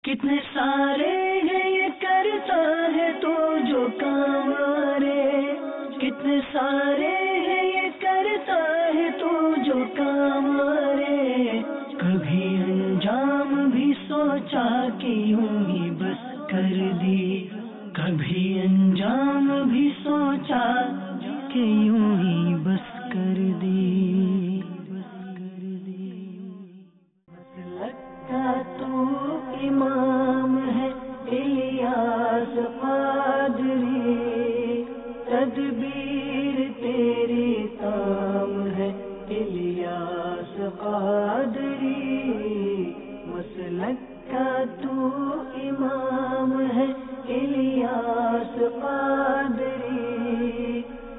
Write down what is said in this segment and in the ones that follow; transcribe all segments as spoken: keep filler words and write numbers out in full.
कितने सारे हैं ये करता है तो जो काम रे, कितने सारे हैं ये करता है तो जो काम रे, कभी अंजाम भी सोचा कि यूं ही बस कर दी, कभी अंजाम भी सोचा कि यूं ही बस कर दी। लगता तू इमाम है इलियास क़ादरी, तदबीर तेरी ताम है इलियास क़ादरी, मसलक का तू इमाम है इलियास क़ादरी,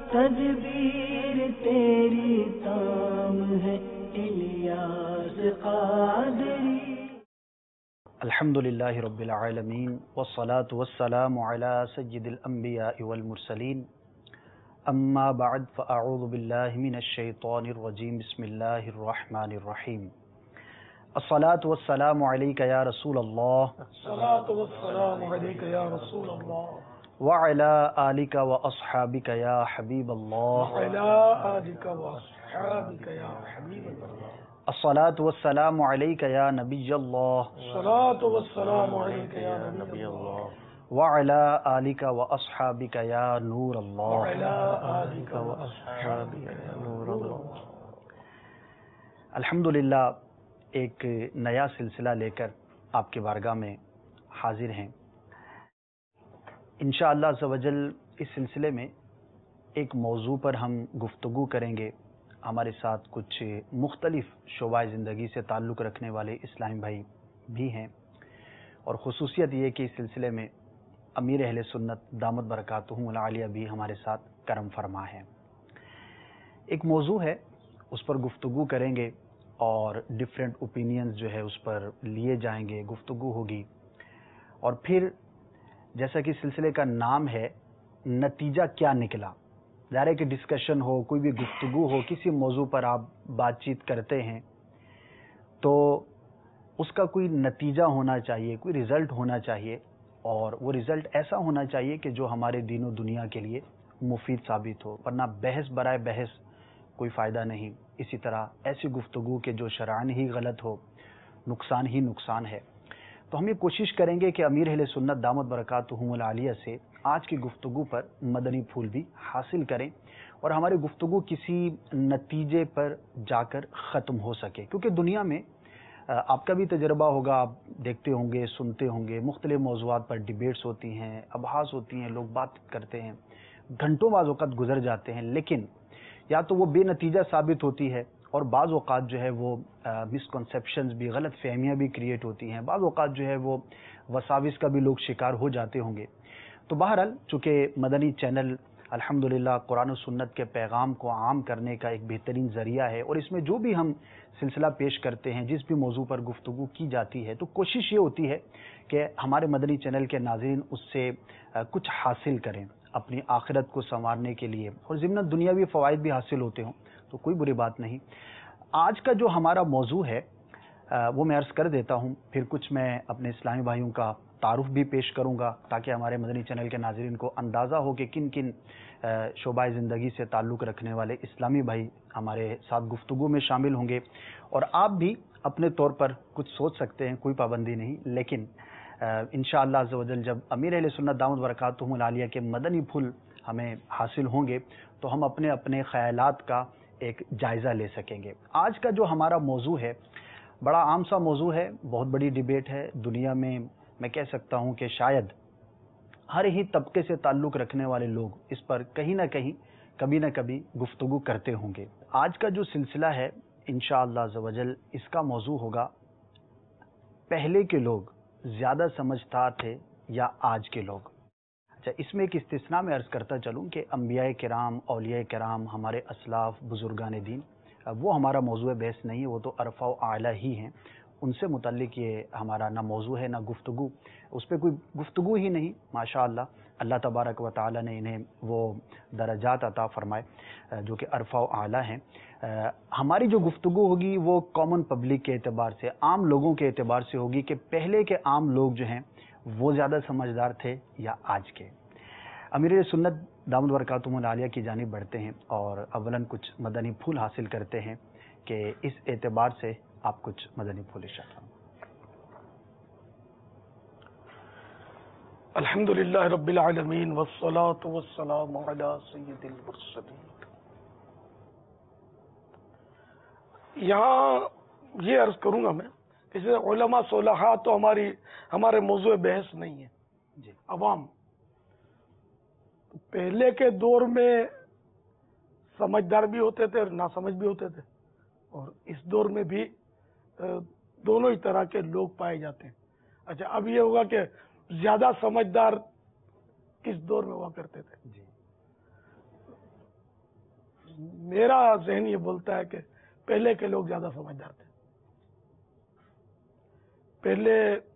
तदबीर तेरी ताम है इलियास क़ादरी। अल्हम्दुलिल्लाहि रब्बिल आलमीन वस्सलातु वस्सलामु अला सय्यिदिल अंबियाइ वल मुरसलीन, अम्मा बअद फ़अऊज़ु बिल्लाहि मिनश शैतानिर रजीम, बिस्मिल्लाहिर रहमानिर रहीम। अस्सलातु वस्सलामु अलैका या रसूलल्लाह, अस्सलातु वस्सलामु अलैका या रसूलल्लाह, व अला आलिका व अस्हाबिका या हबीबल्लाह, व अला आलिका व अस्हाबिका या हबीबल्लाह। अस्सलातु वस्सलामु अलैका या नबियल्लाह, अस्सलातु वस्सलामु अलैका या नबियल्लाह, व अला आलिका व अस्हाबिका या नूरल्लाह, व अला आलिका व अस्हाबिका या नूरल्लाह। अल्हम्दुलिल्लाह, एक नया सिलसिला लेकर आपके बारगाह में हाजिर हैं। इंशाअल्लाह अज़्ज़ व जल इस सिलसिले में एक मौजू पर हम गुफ्तगू करेंगे। हमारे साथ कुछ मुख्तलिफ शोबाए ज़िंदगी से ताल्लुक़ रखने वाले इस्लामी भाई भी हैं, और ख़ुसूसियत ये कि इस सिलसिले में अमीर अहले सुन्नत दामत बरकातुहुमुल आलिया भी हमारे साथ करम फरमा है। एक मौजू है, उस पर गुफ्तगू करेंगे और डिफरेंट ओपिनियंस जो है उस पर लिए जाएंगे, गुफ्तगू होगी। और फिर जैसा कि सिलसिले का नाम है, नतीजा क्या निकला, ज़ाहिर है कि डिस्कशन हो, कोई भी गुफ्तगू हो, किसी मौजू पर आप बातचीत करते हैं तो उसका कोई नतीजा होना चाहिए, कोई रिज़ल्ट होना चाहिए, और वो रिज़ल्ट ऐसा होना चाहिए कि जो हमारे दीन और दुनिया के लिए मुफीद साबित हो, वरना बहस बराए बहस कोई फ़ायदा नहीं। इसी तरह ऐसी गुफ्तगू के जो शरअन ही गलत हो, नुकसान ही नुकसान है। तो हम ये कोशिश करेंगे कि अमीर अहले सुन्नत दामत बरकातुहुमुल आलिया से आज की गुफ्तगू पर मदनी फूल भी हासिल करें और हमारी गुफ्तगू किसी नतीजे पर जाकर ख़त्म हो सके। क्योंकि दुनिया में आपका भी तजर्बा होगा, आप देखते होंगे, सुनते होंगे, मुख्तलिफ मौज़ूआत पर डिबेट्स होती हैं, अबहास होती हैं, लोग बात करते हैं, घंटों बाज़ औक़ात गुजर जाते हैं, लेकिन या तो वो बेनतीजा साबित होती है और बाज़ औक़ात जो है वो मिसकॉन्सेप्शंस भी, गलत फहमियाँ भी क्रिएट होती हैं, बाज़ औक़ात जो है वो वसाविस का भी लोग शिकार हो जाते होंगे। तो बहरहाल चूँकि मदनी चैनल अल्हम्दुलिल्लाह कुरान और सुन्नत के पैगाम को आम करने का एक बेहतरीन ज़रिया है, और इसमें जो भी हम सिलसिला पेश करते हैं, जिस भी मौजू पर गुफ्तगू की जाती है, तो कोशिश ये होती है कि हमारे मदनी चैनल के नाज़रीन उससे कुछ हासिल करें अपनी आखिरत को संवारने के लिए, और ज़िम्नन दुनियावी फ़वाइद भी हासिल होते हों तो कोई बुरी बात नहीं। आज का जो हमारा मौजू है वो मैं अर्ज़ कर देता हूँ, फिर कुछ मैं अपने इस्लामी भाइयों का तारुफ भी पेश करूँगा ताकि हमारे मदनी चैनल के नाज़रीन को अंदाज़ा हो कि किन किन शोबाए ज़िंदगी से ताल्लुक़ रखने वाले इस्लामी भाई हमारे साथ गुफ्तगू में शामिल होंगे। और आप भी अपने तौर पर कुछ सोच सकते हैं, कोई पाबंदी नहीं, लेकिन इंशाअल्लाह अज़्ज़ व जल जब अमीर अहले सुन्नत दामत बरकातुहुमुल आलिया के मदनी फूल हमें हासिल होंगे तो हम अपने अपने ख़यालात का एक जायज़ा ले सकेंगे। आज का जो हमारा मौजू है बड़ा आम सा मौजू है, बहुत बड़ी डिबेट है दुनिया में। मैं कह सकता हूँ कि शायद हर ही तबके से ताल्लुक़ रखने वाले लोग इस पर कहीं ना कहीं कभी ना कभी गुफ्तगू करते होंगे। आज का जो सिलसिला है इंशाअल्लाह अज़्ज़ व जल, इसका मौजू होगा पहले के लोग ज़्यादा समझदार थे या आज के लोग। अच्छा, इसमें एक इस्तिस्ना में अर्ज़ करता चलूँ कि अंबियाए किराम, औलियाए किराम, हमारे असलाफ बुज़ुर्गान दीन, वो हमारा मौजू बहस नहीं है, वो तो अरफ़ा व आला ही हैं, ان سے متعلق یہ ہمارا نہ موضوع ہے نہ گفتگو، اس پہ کوئی گفتگو ہی نہیں. ماشاءاللہ اللہ تبارک و تعالی نے انہیں وہ درجات عطا فرمائے جو کہ عرفہ و اعلیٰ ہیں. ہماری جو گفتگو ہوگی وہ کامن پبلک کے اعتبار سے، عام لوگوں کے اعتبار سے ہوگی کہ پہلے کے عام لوگ جو ہیں وہ زیادہ سمجھدار تھے یا آج کے. امیر سنت دامت برکاتہم العالیہ کی جانب بڑھتے ہیں اور اولاً کچھ مدنی پھول حاصل کرتے ہیں کہ اس اعتبار سے آپ کچھ مدنی پھول ارشاد فرمائیں. الحمدللہ رب العالمین والصلاة والسلام علی سید المرسلین. یہاں یہ عرض کروں گا میں کہ علماء صلحاء تو ہماری ہمارے موضوع بحث نہیں ہے. جی. عوام پہلے کے دور میں سمجھدار بھی ہوتے تھے اور ناسمجھ بھی ہوتے تھے، اور اس دور میں بھی دونوں ہی طرح کے لوگ پائے جاتے ہیں. اچھا، اب یہ ہوگا کہ زیادہ سمجھدار کس دور میں ہوا کرتے تھے؟ جی. میرا ذہن یہ بولتا ہے کہ پہلے کے لوگ زیادہ سمجھدار تھے. پہلے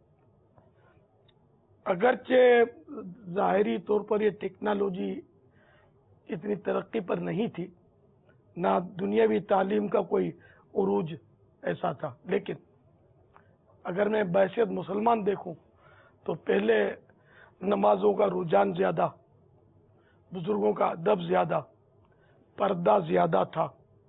اگرچہ ظاہری طور پر یہ ٹیکنالوجی اتنی ترقی پر نہیں تھی، نہ دنیاوی تعلیم کا کوئی عروج ایسا تھا، لیکن اگر میں بحیثیت مسلمان دیکھوں تو پہلے نمازوں کا رجحان زیادہ، بزرگوں کا ادب زیادہ، پردہ زیادہ تھا،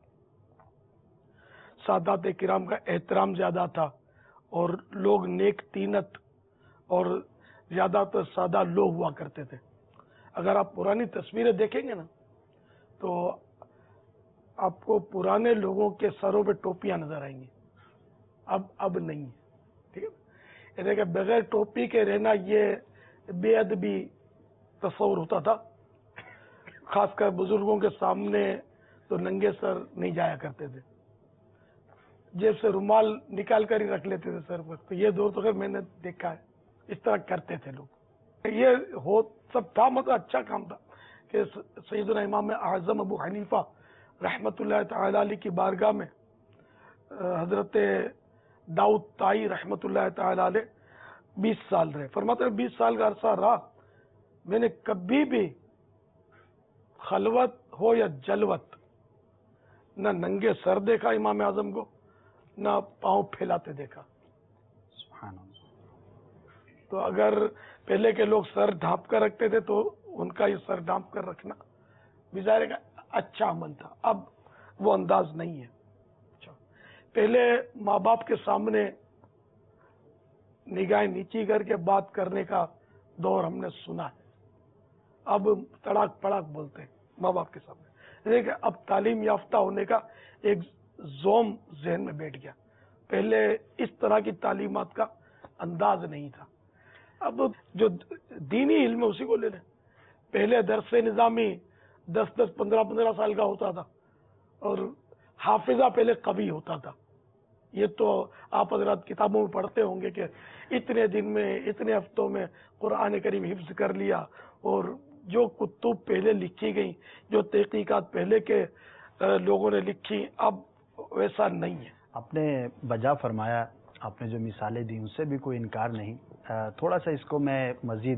سادات کرام کا احترام زیادہ تھا، اور لوگ نیک تینت اور زیادہ تر سادہ لوگ ہوا کرتے تھے. اگر آپ پرانی تصویریں دیکھیں گے نا تو آپ کو پرانے لوگوں کے سروں پہ ٹوپیاں نظر آئیں گی. اب اب نہیں ہے. ٹھیک ہے، یعنی کہ بغیر ٹوپی کے رہنا یہ بے ادبی تصور ہوتا تھا. خاص کر بزرگوں کے سامنے تو ننگے سر نہیں جایا کرتے تھے، جیب سے رومال نکال کر ہی رکھ لیتے تھے سر پر. تو یہ دور تو خیر میں نے دیکھا ہے، اس طرح کرتے تھے لوگ. یہ ہو سب تھا، مطلب اچھا کام تھا کہ سیدنا امام اعظم ابو حنیفہ رحمت اللہ تعالی علیہ کی بارگاہ میں حضرت داؤد طائی رحمت اللہ تعالی علیہ بیس سال رہے. فرماتے ہیں بیس سال کا عرصہ رہا، میں نے کبھی بھی خلوت ہو یا جلوت نہ ننگے سر دیکھا امام اعظم کو، نہ پاؤں پھیلاتے دیکھا. سبحان اللہ. تو اگر پہلے کے لوگ سر ڈھانپ کر رکھتے تھے تو ان کا یہ سر ڈھانپ کر رکھنا بھی ظاہر کا اچھا عمل تھا. اب وہ انداز نہیں ہے. اچھا، پہلے ماں باپ کے سامنے نگاہیں نیچی کر کے بات کرنے کا دور ہم نے سنا ہے. اب تڑاک پڑاک بولتے ہیں ماں باپ کے سامنے. دیکھیں، اب تعلیم یافتہ ہونے کا ایک زوم ذہن میں بیٹھ گیا. پہلے اس طرح کی تعلیمات کا انداز نہیں تھا. اب جو دینی علم ہے اسی کو لے لیں. پہلے درس نظامی دس دس پندرہ پندرہ سال کا ہوتا تھا، اور حافظہ پہلے قوی ہوتا تھا. یہ تو آپ حضرات کتابوں میں پڑھتے ہوں گے کہ اتنے دن میں اتنے ہفتوں میں قرآن کریم حفظ کر لیا. اور جو کتب پہلے لکھی گئی، جو تحقیقات پہلے کے لوگوں نے لکھی، اب ویسا نہیں ہے. آپ نے بجا فرمایا، آپ نے جو مثالیں دی ان سے بھی کوئی انکار نہیں. تھوڑا سا اس کو میں مزید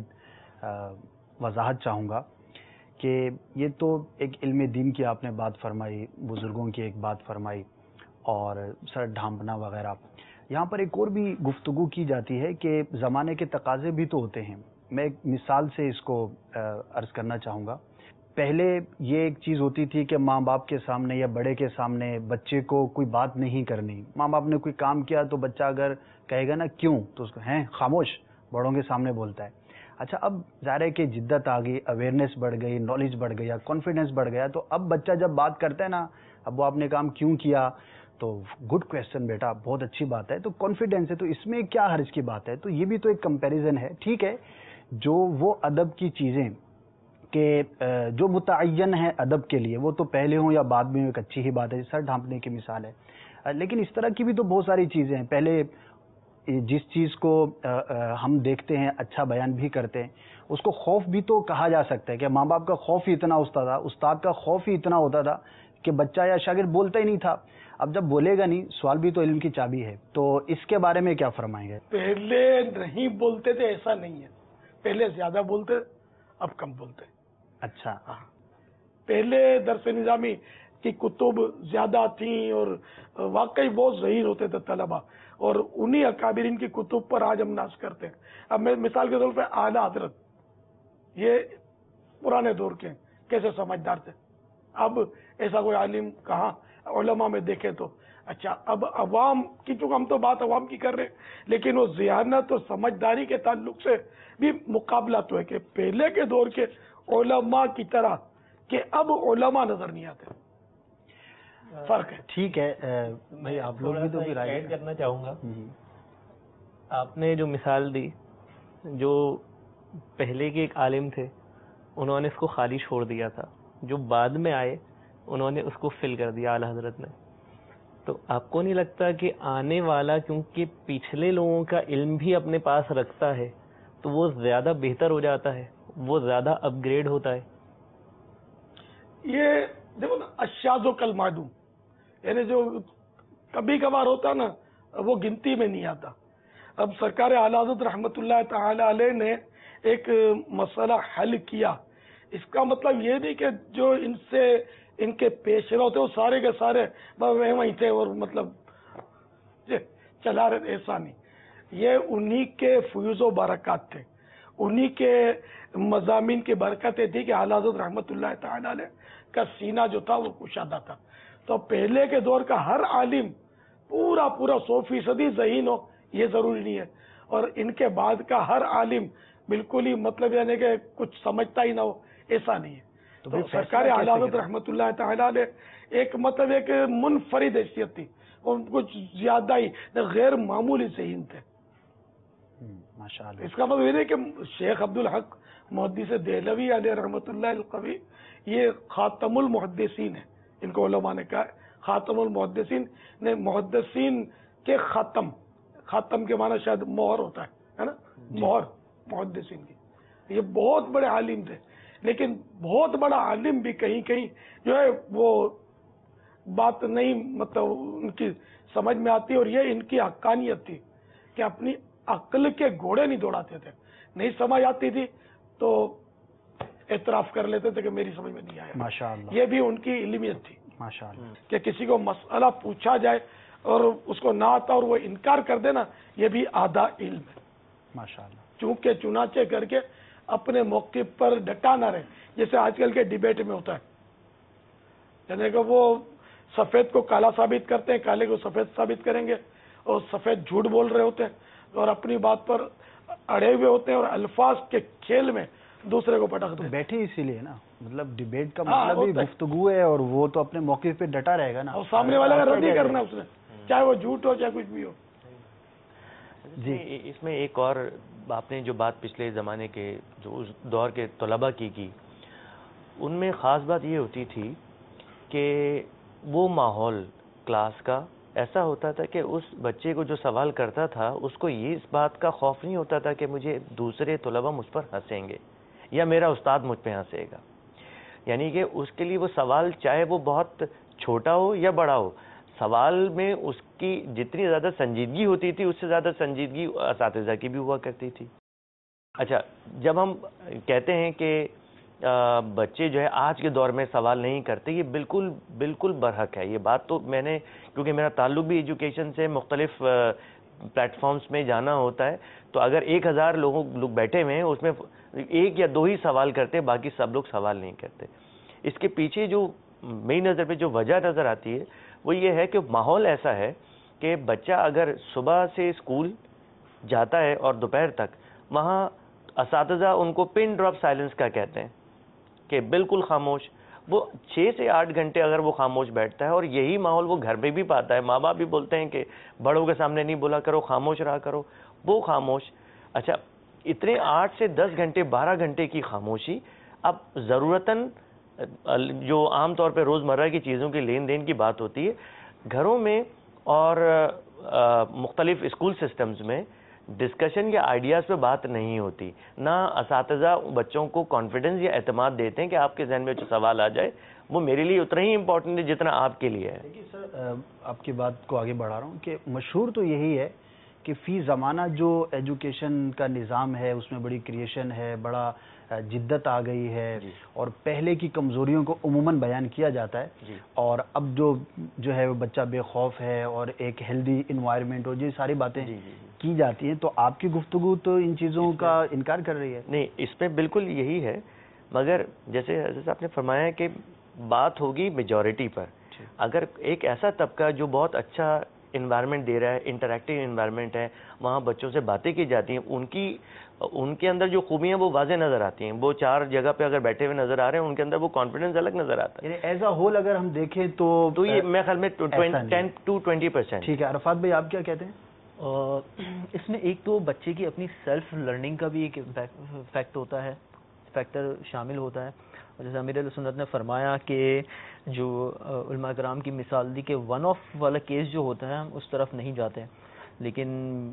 وضاحت چاہوں گا کہ یہ تو ایک علم دین کی آپ نے بات فرمائی، بزرگوں کی ایک بات فرمائی، اور سر ڈھانپنا وغیرہ. یہاں پر ایک اور بھی گفتگو کی جاتی ہے کہ زمانے کے تقاضے بھی تو ہوتے ہیں. میں ایک مثال سے اس کو عرض کرنا چاہوں گا. پہلے یہ ایک چیز ہوتی تھی کہ ماں باپ کے سامنے یا بڑے کے سامنے بچے کو کوئی بات نہیں کرنی. ماں باپ نے کوئی کام کیا تو بچہ اگر کہے گا نا کیوں تو اس کو ہیں خاموش، بڑوں کے سامنے بولتا ہے. اچھا، اب ظاہر ہے کہ جدت آ گئی، اویئرنیس بڑھ گئی، نالج بڑھ گیا، کانفیڈنس بڑھ گیا. تو اب بچہ جب بات کرتا ہے نا، اب وہ آپ نے کام کیوں کیا تو گڈ کویشچن بیٹا، بہت اچھی بات ہے، تو کانفیڈنس ہے، تو اس میں کیا حرج کی بات ہے. تو یہ بھی تو ایک کمپیریزن ہے. ٹھیک ہے، جو وہ ادب کی چیزیں کہ جو متعین ہے ادب کے لیے، وہ تو پہلے ہوں یا بعد میں ایک اچھی ہی بات ہے. سر ڈھانپنے کی مثال ہے، لیکن اس طرح کی بھی تو بہت ساری چیزیں ہیں. پہلے جس چیز کو ہم دیکھتے ہیں، اچھا بیان بھی کرتے ہیں، اس کو خوف بھی تو کہا جا سکتا ہے کہ ماں باپ کا خوف ہی اتنا ہوتا تھا، استاد کا خوف ہی اتنا ہوتا تھا کہ بچہ یا شاگرد بولتا ہی نہیں تھا، اب جب بولے گا نہیں، سوال بھی تو علم کی چابی ہے، تو اس کے بارے میں کیا فرمائیں گے؟ پہلے نہیں بولتے تھے ایسا نہیں ہے، پہلے زیادہ بولتے اب کم بولتے. اچھا. پہلے درس نظامی کی کتب زیادہ تھیں اور واقعی بہت ظہیر ہوتے تھے طلبہ، اور انہی اکابرین کی کتب پر آج ہم ناز کرتے ہیں. اب میں مثال کے طور پہ اعلی حضرت، یہ پرانے دور کے کیسے سمجھدار تھے، اب ایسا کوئی عالم کہاں علماء میں دیکھے تو. اچھا اب عوام کی، چونکہ ہم تو بات عوام کی کر رہے ہیں، لیکن وہ ذہانت اور سمجھداری کے تعلق سے بھی مقابلہ تو ہے کہ پہلے کے دور کے علماء کی طرح کہ اب علماء نظر نہیں آتے، فرق ہے. ٹھیک ہے بھائی، آپ لوگ بھی تو بھی رائے ایڈ کرنا چاہوں گا. آپ نے جو مثال دی، جو پہلے کے ایک عالم تھے انہوں نے اس کو خالی چھوڑ دیا تھا، جو بعد میں آئے انہوں نے اس کو فل کر دیا اعلیٰ حضرت نے. تو آپ کو نہیں لگتا کہ آنے والا کیونکہ پچھلے لوگوں کا علم بھی اپنے پاس رکھتا ہے تو وہ زیادہ بہتر ہو جاتا ہے، وہ زیادہ اپ گریڈ ہوتا ہے؟ یہ دیکھو نا، الشاذ کالمعدوم، یعنی جو کبھی کبھار ہوتا نا وہ گنتی میں نہیں آتا. اب سرکار اعلیٰ حضرت رحمت اللہ تعالی علیہ نے ایک مسئلہ حل کیا، اس کا مطلب یہ نہیں کہ جو ان سے ان کے پیش رو تھے وہ سارے کے سارے وہیں تھے اور مطلب چلا رہے، ایسا نہیں. یہ انہی کے فیوز و برکات تھے، انہی کے مضامین کی برکتیں تھی کہ اعلیٰ حضرت رحمت اللہ تعالی علیہ کا سینہ جو تھا وہ کشادہ تھا. تو پہلے کے دور کا ہر عالم پورا پورا سو فیصدی ذہین ہو یہ ضروری نہیں ہے، اور ان کے بعد کا ہر عالم بالکل ہی مطلب یعنی کہ کچھ سمجھتا ہی نہ ہو، ایسا نہیں ہے. تو سرکار اعلیٰ حضرت رحمت اللہ تعالی علیہ ایک مطلب ایک منفرد حیثیت تھی، اور کچھ زیادہ ہی غیر معمولی ذہین تھے. اس کا مطلب یہ نہیں کہ شیخ عبدالحق محدث دہلوی علیہ رحمت اللہ القوی یہ خاتم المحدثین ہیں، ان کو علماء نے کہا ہے خاتم المحدثین، نے محدثین کے خاتم، خاتم کے معنی شاید مہر ہوتا ہے نا، مہر محدثین کی. یہ بہت بڑے عالم تھے، لیکن بہت بڑا عالم بھی کہیں کہیں جو ہے وہ بات نہیں مطلب ان کی سمجھ میں آتی، اور یہ ان کی حقانیت تھی کہ اپنی عقل کے گھوڑے نہیں دوڑاتے تھے. نہیں سمجھ آتی تھی تو اعتراف کر لیتے تھے کہ میری سمجھ میں نہیں آیا. ماشاءاللہ، یہ بھی ان کی علمیت تھی ماشاءاللہ، کہ کسی کو مسئلہ پوچھا جائے اور اس کو نہ آتا اور وہ انکار کر دینا، یہ بھی آدھا علم ہے. ماشاءاللہ. چونکہ چنانچہ کر کے اپنے موقف پر ڈٹا نہ رہے، جیسے آج کل کے ڈیبیٹ میں ہوتا ہے، یعنی کہ وہ سفید کو کالا ثابت کرتے ہیں، کالے کو سفید ثابت کریں گے، اور سفید جھوٹ بول رہے ہوتے ہیں اور اپنی بات پر اڑے ہوئے ہوتے ہیں، اور الفاظ کے کھیل میں دوسرے کو پٹک تو دیں. بیٹھے اسی لیے نا، مطلب ڈیبیٹ کا ہاں، مطلب ہی ہوتا ہے. گفتگو ہے، اور وہ تو اپنے موقف پہ ڈٹا رہے گا نا، اور سامنے والے کا رد ہی کرنا اس نے، چاہے وہ جھوٹ ہو چاہے کچھ بھی ہو. جی، اس میں ایک اور آپ نے جو بات پچھلے زمانے کے جو اس دور کے طلباء کی کی، ان میں خاص بات یہ ہوتی تھی کہ وہ ماحول کلاس کا ایسا ہوتا تھا کہ اس بچے کو جو سوال کرتا تھا اس کو یہ اس بات کا خوف نہیں ہوتا تھا کہ مجھے دوسرے طلباء مجھ پر ہنسیں گے یا میرا استاد مجھ پہ ہنسے گا. یعنی کہ اس کے لیے وہ سوال چاہے وہ بہت چھوٹا ہو یا بڑا ہو، سوال میں اس کی جتنی زیادہ سنجیدگی ہوتی تھی اس سے زیادہ سنجیدگی اساتذہ کی بھی ہوا کرتی تھی. اچھا، جب ہم کہتے ہیں کہ بچے جو ہے آج کے دور میں سوال نہیں کرتے، یہ بالکل بالکل برحق ہے. یہ بات تو میں نے، کیونکہ میرا تعلق بھی ایجوکیشن سے مختلف پلیٹ فارمز میں جانا ہوتا ہے، تو اگر ایک ہزار لوگوں لوگ بیٹھے ہوئے ہیں اس میں ایک یا دو ہی سوال کرتے ہیں، باقی سب لوگ سوال نہیں کرتے. اس کے پیچھے جو میری نظر پہ جو وجہ نظر آتی ہے وہ یہ ہے کہ ماحول ایسا ہے کہ بچہ اگر صبح سے اسکول جاتا ہے اور دوپہر تک وہاں اساتذہ ان کو پن ڈراپ سائلنس کا کہتے ہیں کہ بالکل خاموش. وہ چھ سے آٹھ گھنٹے اگر وہ خاموش بیٹھتا ہے، اور یہی ماحول وہ گھر میں بھی پاتا ہے، ماں باپ بھی بولتے ہیں کہ بڑوں کے سامنے نہیں بولا کرو، خاموش رہا کرو، وہ خاموش. اچھا، اتنے آٹھ سے دس گھنٹے بارہ گھنٹے کی خاموشی اب ضرورتاً جو عام طور پہ روزمرہ کی چیزوں کی لین دین کی بات ہوتی ہے، گھروں میں اور مختلف اسکول سسٹمز میں ڈسکشن یا آئیڈیاز پہ بات نہیں ہوتی. نہ اساتذہ بچوں کو کانفیڈنس یا اعتماد دیتے ہیں کہ آپ کے ذہن میں جو سوال آ جائے وہ میرے لیے اتنا ہی امپورٹنٹ ہے جتنا آپ کے لیے ہے. دیکھیے سر، آپ کی بات کو آگے بڑھا رہا ہوں کہ مشہور تو یہی ہے کہ فی زمانہ جو ایجوکیشن کا نظام ہے اس میں بڑی کریشن ہے، بڑا جدت آ گئی ہے، اور پہلے کی کمزوریوں کو عموماً بیان کیا جاتا ہے، اور اب جو جو ہے وہ بچہ بے خوف ہے اور ایک ہیلدی انوائرمنٹ اور یہ ساری باتیں کی جاتی ہیں. تو آپ کی گفتگو تو ان چیزوں کا انکار کر رہی ہے. نہیں، اس میں بالکل یہی ہے، مگر جیسے حضرت آپ نے فرمایا کہ بات ہوگی میجورٹی پر. اگر ایک ایسا طبقہ جو بہت اچھا انوائرمنٹ دے رہا ہے، انٹریکٹیو انوائرمنٹ ہے، وہاں بچوں سے باتیں کی جاتی ہیں، ان کی ان کے اندر جو خوبیاں وہ واضح نظر آتی ہیں. وہ چار جگہ پہ اگر بیٹھے ہوئے نظر آ رہے ہیں، ان کے اندر وہ کانفیڈنس الگ نظر آتا ہے. ایز اے ہول اگر ہم دیکھیں تو تو یہ میرے خیال میں ٹین ٹو ٹوینٹی پرسینٹ. ٹھیک ہے، عرفات بھائی آپ کیا کہتے ہیں؟ اس میں ایک تو بچے کی اپنی سیلف لرننگ کا بھی ایک فیکٹ ہوتا ہے، فیکٹر شامل ہوتا ہے. جیسے امیر اہل سنت نے فرمایا کہ جو علماء کرام کی مثال دی کہ ون آف والا کیس جو ہوتا ہے ہم اس طرف نہیں جاتے، لیکن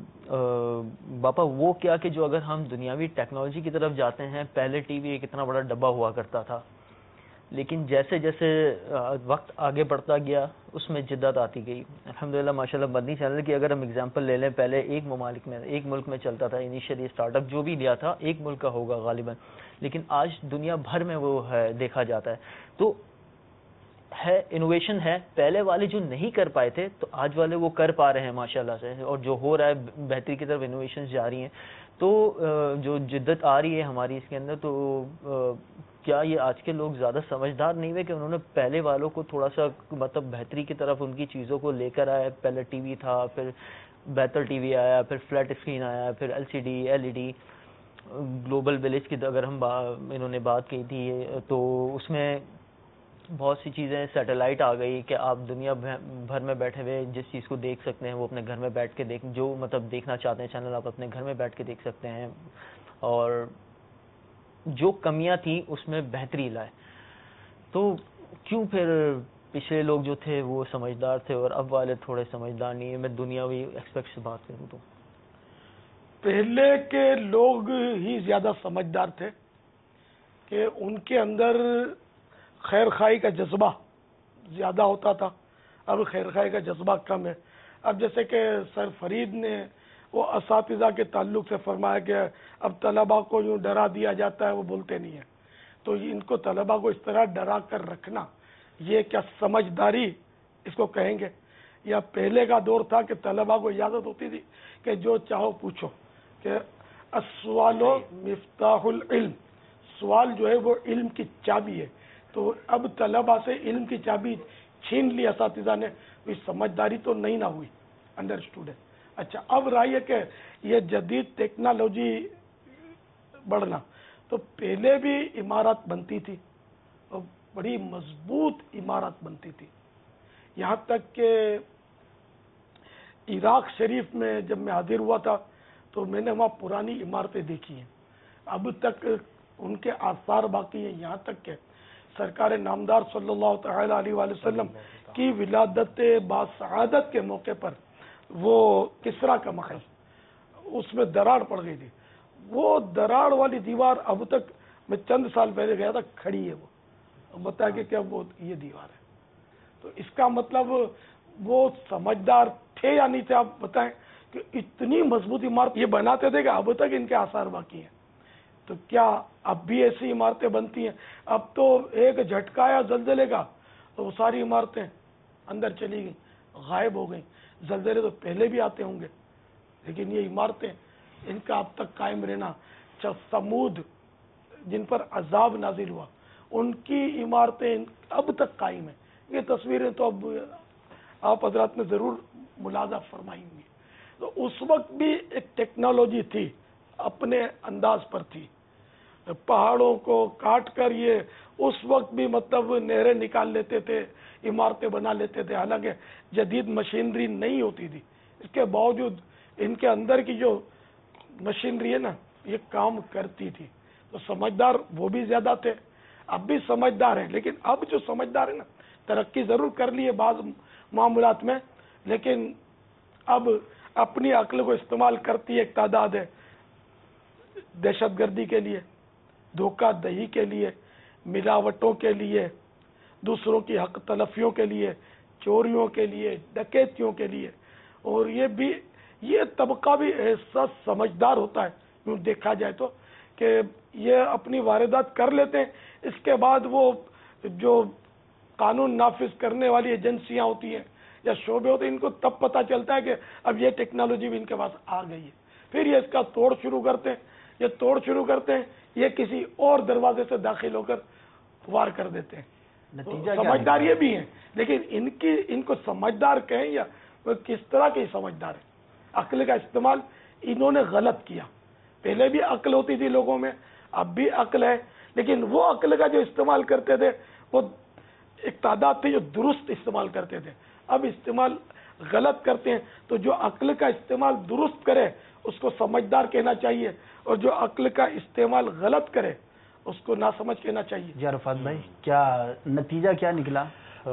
باپا وہ کیا کہ جو اگر ہم دنیاوی ٹیکنالوجی کی طرف جاتے ہیں، پہلے ٹی وی ایک اتنا بڑا ڈبہ ہوا کرتا تھا، لیکن جیسے جیسے وقت آگے بڑھتا گیا اس میں جدت آتی گئی. الحمدللہ ماشاءاللہ مدنی چینل کی اگر ہم اگزامپل لے لیں، پہلے ایک ممالک میں ایک ملک میں چلتا تھا انیشیلی اسٹارٹ اپ جو بھی لیا تھا ایک ملک کا ہوگا غالباً، لیکن آج دنیا بھر میں وہ ہے دیکھا جاتا ہے. تو ہے انوویشن ہے، پہلے والے جو نہیں کر پائے تھے تو آج والے وہ کر پا رہے ہیں ماشاءاللہ سے، اور جو ہو رہا ہے بہتری کی طرف انوویشن جاری ہیں. تو جو جدت آ رہی ہے ہماری اس کے اندر، تو کیا یہ آج کے لوگ زیادہ سمجھدار نہیں ہوئے کہ انہوں نے پہلے والوں کو تھوڑا سا مطلب بہتری کی طرف ان کی چیزوں کو لے کر آئے؟ پہلے ٹی وی تھا، پھر بہتر ٹی وی آیا، پھر فلیٹ اسکرین آیا، پھر L C D, L E D. Global village کی اگر ہم انہوں نے بات کی تھی تو اس میں بہت سی چیزیں، سیٹلائٹ آ گئی کہ آپ دنیا بھر میں بیٹھے ہوئے جس چیز کو دیکھ سکتے ہیں وہ اپنے گھر میں بیٹھ کے دیکھ جو مطلب دیکھنا چاہتے ہیں چینل آپ اپنے گھر میں بیٹھ کے دیکھ سکتے ہیں، اور جو کمیاں تھیں اس میں بہتری لائے. تو کیوں پھر پچھلے لوگ جو تھے وہ سمجھدار تھے اور اب والے تھوڑے سمجھدار نہیں ہیں؟ میں دنیاوی ایکسپیکٹ سے بات کروں تو پہلے کے لوگ ہی زیادہ سمجھدار تھے کہ ان کے اندر خیر خواہی کا جذبہ زیادہ ہوتا تھا. اب خیر خواہی کا جذبہ کم ہے. اب جیسے کہ سر فرید نے وہ اساتذہ کے تعلق سے فرمایا کہ اب طلباء کو یوں ڈرا دیا جاتا ہے، وہ بولتے نہیں ہیں. تو ان کو طلباء کو اس طرح ڈرا کر رکھنا، یہ کیا سمجھداری اس کو کہیں گے؟ یا پہلے کا دور تھا کہ طلباء کو اجازت ہوتی تھی کہ جو چاہو پوچھو، کہ السوال مفتاح العلم، سوال جو ہے وہ علم کی چابی ہے. تو اب طلباء سے علم کی چابی چھین لی اساتذہ نے، کوئی سمجھداری تو نہیں نہ ہوئی، انڈرسٹوڈ ہے. اچھا، اب رہی ہے کہ یہ جدید ٹیکنالوجی بڑھنا. تو پہلے بھی عمارت بنتی تھی اور بڑی مضبوط عمارت بنتی تھی، یہاں تک کہ عراق شریف میں جب میں حاضر ہوا تھا تو میں نے وہاں پرانی عمارتیں دیکھی ہیں، اب تک ان کے آثار باقی ہیں. یہاں تک کہ سرکار نامدار صلی اللہ تعالی علیہ وآلہ وسلم کی ولادت باسعادت کے موقع پر وہ کسرا کا محل، اس میں دراڑ پڑ گئی تھی. وہ دراڑ والی دیوار اب تک، میں چند سال پہلے گیا تھا، کھڑی ہے. وہ بتایا کہ کیا وہ یہ دیوار ہے. تو اس کا مطلب وہ سمجھدار تھے یا نہیں تھے؟ آپ بتائیں کہ اتنی مضبوط عمارت یہ بناتے تھے کہ اب تک ان کے آثار باقی ہیں. تو کیا اب بھی ایسی عمارتیں بنتی ہیں؟ اب تو ایک جھٹکا آیا زلزلے کا تو وہ ساری عمارتیں اندر چلی گئیں، غائب ہو گئیں. زلزلے تو پہلے بھی آتے ہوں گے، لیکن یہ عمارتیں، ان کا اب تک قائم رہنا. سمود جن پر عذاب نازل ہوا، ان کی عمارتیں اب تک قائم ہیں. یہ تصویریں تو اب آپ حضرات نے ضرور ملاحظہ فرمائی ہوں گی. تو اس وقت بھی ایک ٹیکنالوجی تھی، اپنے انداز پر تھی. پہاڑوں کو کاٹ کر یہ اس وقت بھی مطلب نہریں نکال لیتے تھے، عمارتیں بنا لیتے تھے، حالانکہ جدید مشینری نہیں ہوتی تھی. اس کے باوجود ان کے اندر کی جو مشینری ہے نا، یہ کام کرتی تھی. تو سمجھدار وہ بھی زیادہ تھے، اب بھی سمجھدار ہیں. لیکن اب جو سمجھدار ہے نا، ترقی ضرور کر لی ہے بعض معاملات میں، لیکن اب اپنی عقل کو استعمال کرتی ایک تعداد ہے، دہشت گردی کے لیے، دھوکہ دہی کے لیے، ملاوٹوں کے لیے، دوسروں کی حق تلفیوں کے لیے, چوریوں کے لیے, ڈکیتیوں کے لیے. اور یہ بھی یہ طبقہ بھی ایسا سمجھدار ہوتا ہے یوں دیکھا جائے تو, کہ یہ اپنی واردات کر لیتے ہیں, اس کے بعد وہ جو قانون نافذ کرنے والی ایجنسیاں ہوتی ہیں یا شعبے ہوتے ہیں, ان کو تب پتہ چلتا ہے کہ اب یہ ٹیکنالوجی بھی ان کے پاس آ گئی ہے. پھر یہ اس کا توڑ شروع کرتے ہیں, یہ توڑ شروع کرتے ہیں, یہ کسی اور دروازے سے داخل ہو کر وار کر دیتے ہیں. نتیجہ سمجھدار یہ بھی ہیں, لیکن ان کی ان کو سمجھدار کہیں یا وہ کس طرح کے سمجھدار ہیں. عقل کا استعمال انہوں نے غلط کیا. پہلے بھی عقل ہوتی تھی لوگوں میں, اب بھی عقل ہے, لیکن وہ عقل کا جو استعمال کرتے تھے وہ ایک تعداد تھی جو درست استعمال کرتے تھے. اب استعمال غلط کرتے ہیں, تو جو عقل کا استعمال درست کرے اس کو سمجھدار کہنا چاہیے, اور جو عقل کا استعمال غلط کرے اس کو ناسمجھ کہنا چاہیے. جی عرفات بھائی, کیا نتیجہ کیا نکلا؟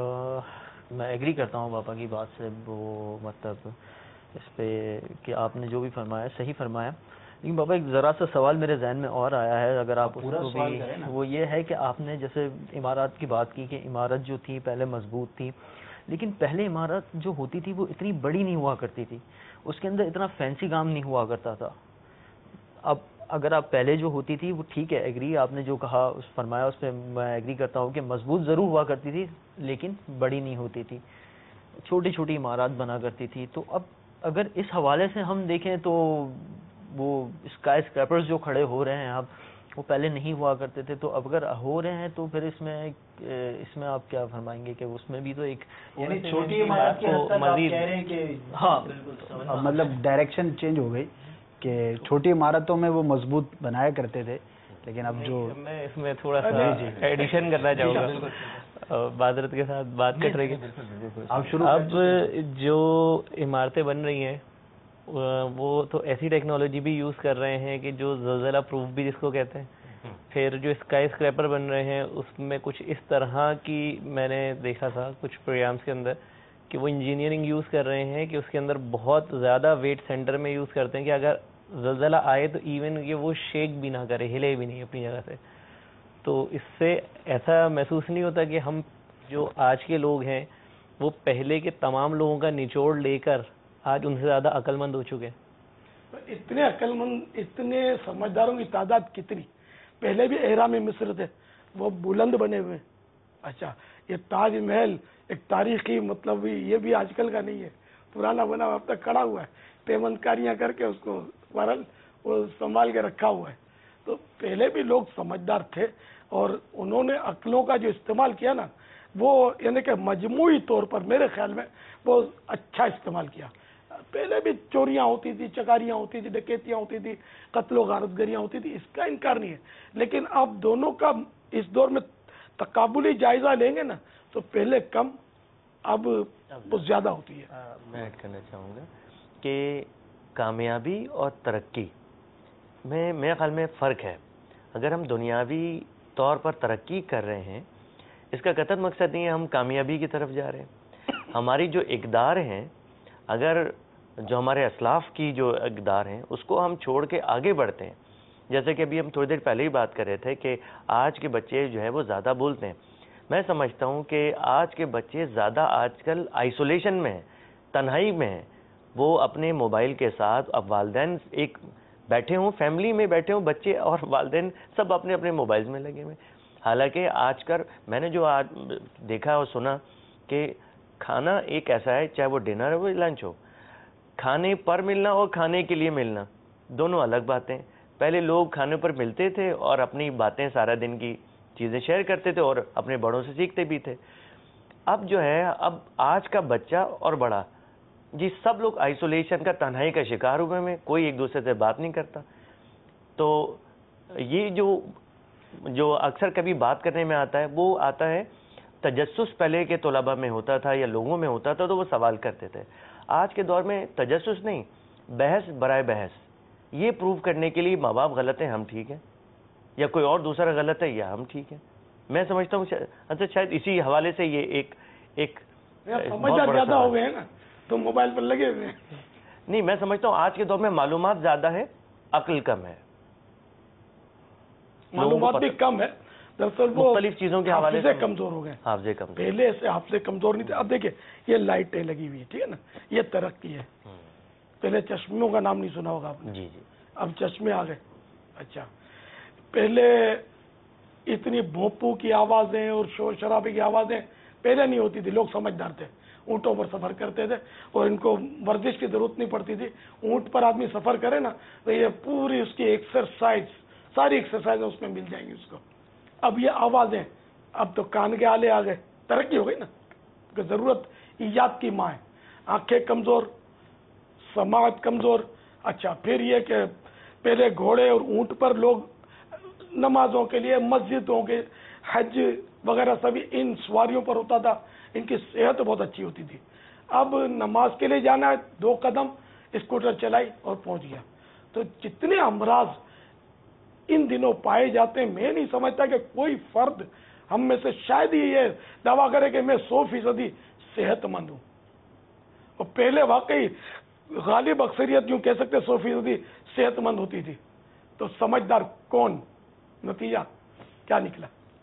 میں ایگری کرتا ہوں پاپا کی بات سے, وہ مطلب اس پہ کہ آپ نے جو بھی فرمایا صحیح فرمایا, لیکن بابا ایک ذرا سا سوال میرے ذہن میں اور آیا ہے, اگر آپ اس کو بھی, وہ یہ ہے کہ آپ نے جیسے عمارات کی بات کی کہ عمارت جو تھی پہلے مضبوط تھی, لیکن پہلے عمارت جو ہوتی تھی وہ اتنی بڑی نہیں ہوا کرتی تھی, اس کے اندر اتنا فینسی کام نہیں ہوا کرتا تھا. اب اگر آپ پہلے جو ہوتی تھی وہ ٹھیک ہے, ایگری آپ نے جو کہا اس فرمایا اس پہ میں ایگری کرتا ہوں کہ مضبوط ضرور ہوا کرتی تھی لیکن بڑی نہیں ہوتی تھی, چھوٹی چھوٹی عمارات بنا کرتی تھی. تو اب اگر اس حوالے سے ہم دیکھیں تو وہ اسکائی اسکریپرز جو کھڑے ہو رہے ہیں اب, وہ پہلے نہیں ہوا کرتے تھے, تو اب اگر ہو رہے ہیں تو پھر اس میں اس میں آپ کیا فرمائیں گے کہ اس میں بھی تو ایک یعنی چھوٹی عمارت کی حد تک آپ کہہ رہے ہیں کہ ہاں مطلب ڈائریکشن چینج ہو گئی کہ چھوٹی عمارتوں میں وہ مضبوط بنایا کرتے تھے, لیکن اب جو میں اس میں تھوڑا سا ایڈیشن کرنا چاہوں گا, معذرت کے ساتھ بات کٹ رہی ہے. اب جو عمارتیں بن رہی ہیں وہ تو ایسی ٹیکنالوجی بھی یوز کر رہے ہیں کہ جو زلزلہ پروف بھی جس کو کہتے ہیں. پھر جو اسکائی اسکریپر بن رہے ہیں اس میں کچھ اس طرح کی میں نے دیکھا تھا کچھ پروگرامس کے اندر کہ وہ انجینئرنگ یوز کر رہے ہیں کہ اس کے اندر بہت زیادہ ویٹ سینٹر میں یوز کرتے ہیں کہ اگر زلزلہ آئے تو ایون کہ وہ شیک بھی نہ کرے, ہلے بھی نہیں اپنی جگہ سے. تو اس سے ایسا محسوس نہیں ہوتا کہ ہم جو آج کے لوگ ہیں وہ پہلے کے تمام لوگوں کا نچوڑ لے کر آج ان سے زیادہ عقل مند ہو چکے. اتنے عقل مند, اتنے سمجھداروں کی تعداد کتنی. پہلے بھی احرام مصر تھے, وہ بلند بنے ہوئے. اچھا, یہ تاج محل ایک تاریخی مطلب یہ بھی آج کل کا نہیں ہے, پرانا بنا اب تک کھڑا ہوا ہے, پیمند کاریاں کر کے اس کو بہرحال وہ سنبھال کے رکھا ہوا ہے. تو پہلے بھی لوگ سمجھدار تھے, اور انہوں نے عقلوں کا جو استعمال کیا نا وہ یعنی کہ مجموعی طور پر میرے خیال میں وہ اچھا استعمال کیا. پہلے بھی چوریاں ہوتی تھی, چکاریاں ہوتی تھی, ڈکیتیاں ہوتی تھی, قتل و غارت گریاں ہوتی تھی, اس کا انکار نہیں ہے, لیکن اب دونوں کا اس دور میں تقابلی جائزہ لیں گے نا تو پہلے کم اب بہت زیادہ ہوتی ہے. میں ایڈ کرنا چاہوں گا کہ کامیابی اور ترقی میں میرے خیال میں فرق ہے. اگر ہم دنیاوی طور پر ترقی کر رہے ہیں اس کا قطعاً مقصد نہیں ہے ہم کامیابی کی طرف جا رہے ہیں. ہماری جو اقدار ہیں, اگر جو ہمارے اسلاف کی جو اقدار ہیں اس کو ہم چھوڑ کے آگے بڑھتے ہیں, جیسے کہ ابھی ہم تھوڑی دیر پہلے ہی بات کر رہے تھے کہ آج کے بچے جو ہیں وہ زیادہ بولتے ہیں. میں سمجھتا ہوں کہ آج کے بچے زیادہ آج کل آئسولیشن میں ہیں, تنہائی میں ہیں. وہ اپنے موبائل کے ساتھ, اب والدین ایک بیٹھے ہوں, فیملی میں بیٹھے ہوں, بچے اور والدین سب اپنے اپنے موبائلز میں لگے ہوئے. حالانکہ آج کل میں نے جو آج دیکھا اور سنا کہ کھانا ایک ایسا ہے, چاہے وہ ڈنر ہو لنچ ہو, کھانے پر ملنا اور کھانے کے لیے ملنا دونوں الگ باتیں. پہلے لوگ کھانے پر ملتے تھے اور اپنی باتیں سارا دن کی چیزیں شیئر کرتے تھے اور اپنے بڑوں سے سیکھتے بھی تھے. اب جو ہے اب آج کا بچہ اور بڑا جی سب لوگ آئسولیشن کا, تنہائی کا شکار ہوئے میں, کوئی ایک دوسرے سے بات نہیں کرتا. تو یہ جو جو اکثر کبھی بات کرنے میں آتا ہے وہ آتا ہے تجسس پہلے کے طلباء میں ہوتا تھا یا لوگوں میں ہوتا تھا تو وہ سوال کرتے تھے. آج کے دور میں تجسس نہیں, بحث برائے بحث, یہ پروو کرنے کے لیے ماں باپ غلط ہیں ہم ٹھیک ہیں, یا کوئی اور دوسرا غلط ہے یا ہم ٹھیک ہیں. میں سمجھتا ہوں اچھا شاید اسی حوالے سے یہ ایک ایک سمجھدار زیادہ ہو گئے ہیں نا تو موبائل پر لگے ہوئے ہیں. نہیں, میں سمجھتا ہوں آج کے دور میں معلومات زیادہ ہے, عقل کم ہے. معلومات بھی کم ہے, दरअसल वो मुख्तलिफ चीजों के हवाले से से कमजोर हो गए, हाफजे कमजोर, पहले ऐसे हाफजे कमजोर नहीं थे। अब देखिए ये लाइटें लगी हुई है, ठीक है ना, ये तरक्की है। पहले चश्मों का नाम नहीं सुना होगा आपने, जी जी, अब चश्मे आ गए। अच्छा, पहले इतनी भोंपू की आवाजें और शोर शराबे की आवाजें पहले नहीं होती थी, लोग समझदार थे, ऊँटों पर सफर करते थे और इनको वर्जिश की जरूरत नहीं पड़ती थी। ऊँट पर आदमी सफर करे ना तो ये पूरी उसकी एक्सरसाइज, सारी एक्सरसाइज उसमें मिल जाएंगी उसको। अब ये आवाजें, अब तो कान के आले आ गए, तरक्की हो गई ना, कि जरूरत ईजाद की माँ है। आंखें कमजोर, समाज कमजोर। अच्छा, फिर ये कि पहले घोड़े और ऊँट पर लोग नमाजों के लिए, मस्जिदों के, हज वगैरह सभी इन सवारियों पर होता था, इनकी सेहत बहुत अच्छी होती थी। अब नमाज के लिए जाना है, दो कदम स्कूटर चलाई और पहुंच गया। तो जितने अमराज इन दिनों पाए जाते हैं, मैं नहीं समझता कि कोई फर्द हम में से शायद ही ये दावा करे कि मैं सौ फीसदी सेहतमंद हूँ। और पहले वाकई गालिब अक्सरियत यूँ कह सकते सौ फीसदी सेहतमंद होती थी। तो समझदार कौन, नतीजा क्या निकला?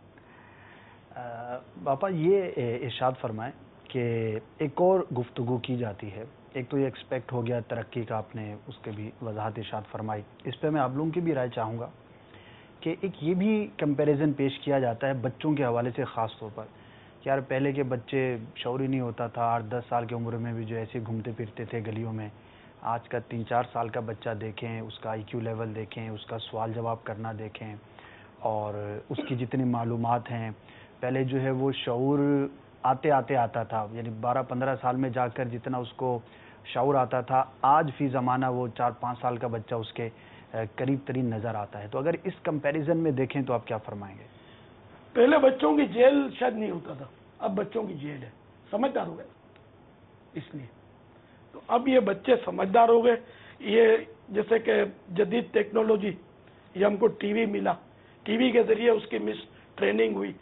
बापा ये इरशाद फरमाएं कि एक और गुफ्तगू की जाती है, एक तो ये एक्सपेक्ट हो गया तरक्की का, आपने उसके भी वजाहत इरशाद फरमाई, इस पे मैं आप लोगों की भी राय चाहूँगा कि एक ये भी कंपैरिजन पेश किया जाता है बच्चों के हवाले से ख़ास तौर पर कि यार पहले के बच्चे शौर ही नहीं होता था, आठ दस साल की उम्र में भी जो ऐसे घूमते फिरते थे गलियों में। आज का तीन चार साल का बच्चा देखें, उसका आई क्यू लेवल देखें, उसका सवाल जवाब करना देखें और उसकी जितनी मालूमात हैं, पहले जो है वो शऊर आते आते आता था, यानी बारह पंद्रह साल में जाकर जितना उसको शऊर आता था, आज फी ज़माना वो चार पाँच साल का बच्चा उसके करीब तरीन नज़र आता है। तो अगर इस कंपैरिजन में देखें तो आप क्या फरमाएंगे? पहले बच्चों की जेल शायद नहीं होता था, अब बच्चों की जेल है, समझदार हो गए इसलिए। तो अब ये बच्चे समझदार हो गए। ये जैसे कि जदीद टेक्नोलॉजी, ये हमको टीवी मिला, टीवी के जरिए उसकी मिस ट्रेनिंग हुई।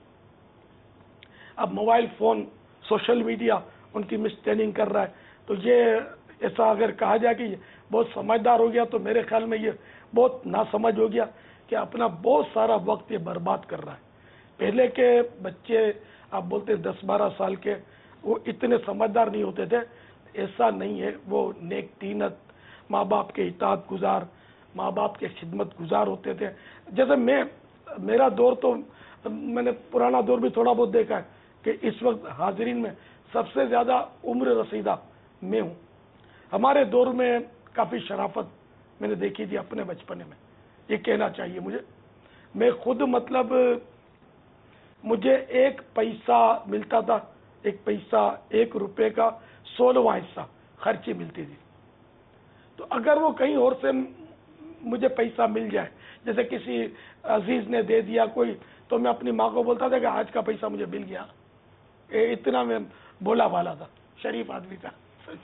अब मोबाइल फ़ोन, सोशल मीडिया उनकी मिस ट्रेनिंग कर रहा है। तो ये ऐसा अगर कहा जाए कि बहुत समझदार हो गया, तो मेरे ख्याल में ये बहुत नासमझ हो गया कि अपना बहुत सारा वक्त ये बर्बाद कर रहा है। पहले के बच्चे आप बोलते दस बारह साल के, वो इतने समझदार नहीं होते थे, ऐसा नहीं है। वो नेक तीनत, माँ बाप के इताअत गुजार, माँ बाप के खिदमत गुजार होते थे। जैसे मैं, मेरा दौर तो मैंने पुराना दौर भी थोड़ा बहुत देखा है कि इस वक्त हाजिरीन में सबसे ज़्यादा उम्र रसीदा मैं हूँ। हमारे दौर में काफ़ी शराफत मैंने देखी थी अपने बचपने में, ये कहना चाहिए मुझे। मैं खुद मतलब मुझे एक पैसा मिलता था, एक पैसा एक रुपए का सोलहवां हिस्सा खर्ची मिलती थी। तो अगर वो कहीं और से मुझे पैसा मिल जाए, जैसे किसी अजीज ने दे दिया कोई, तो मैं अपनी माँ को बोलता था कि आज का पैसा मुझे मिल गया। ए, इतना मैं बोला वाला था, शरीफ आदमी था।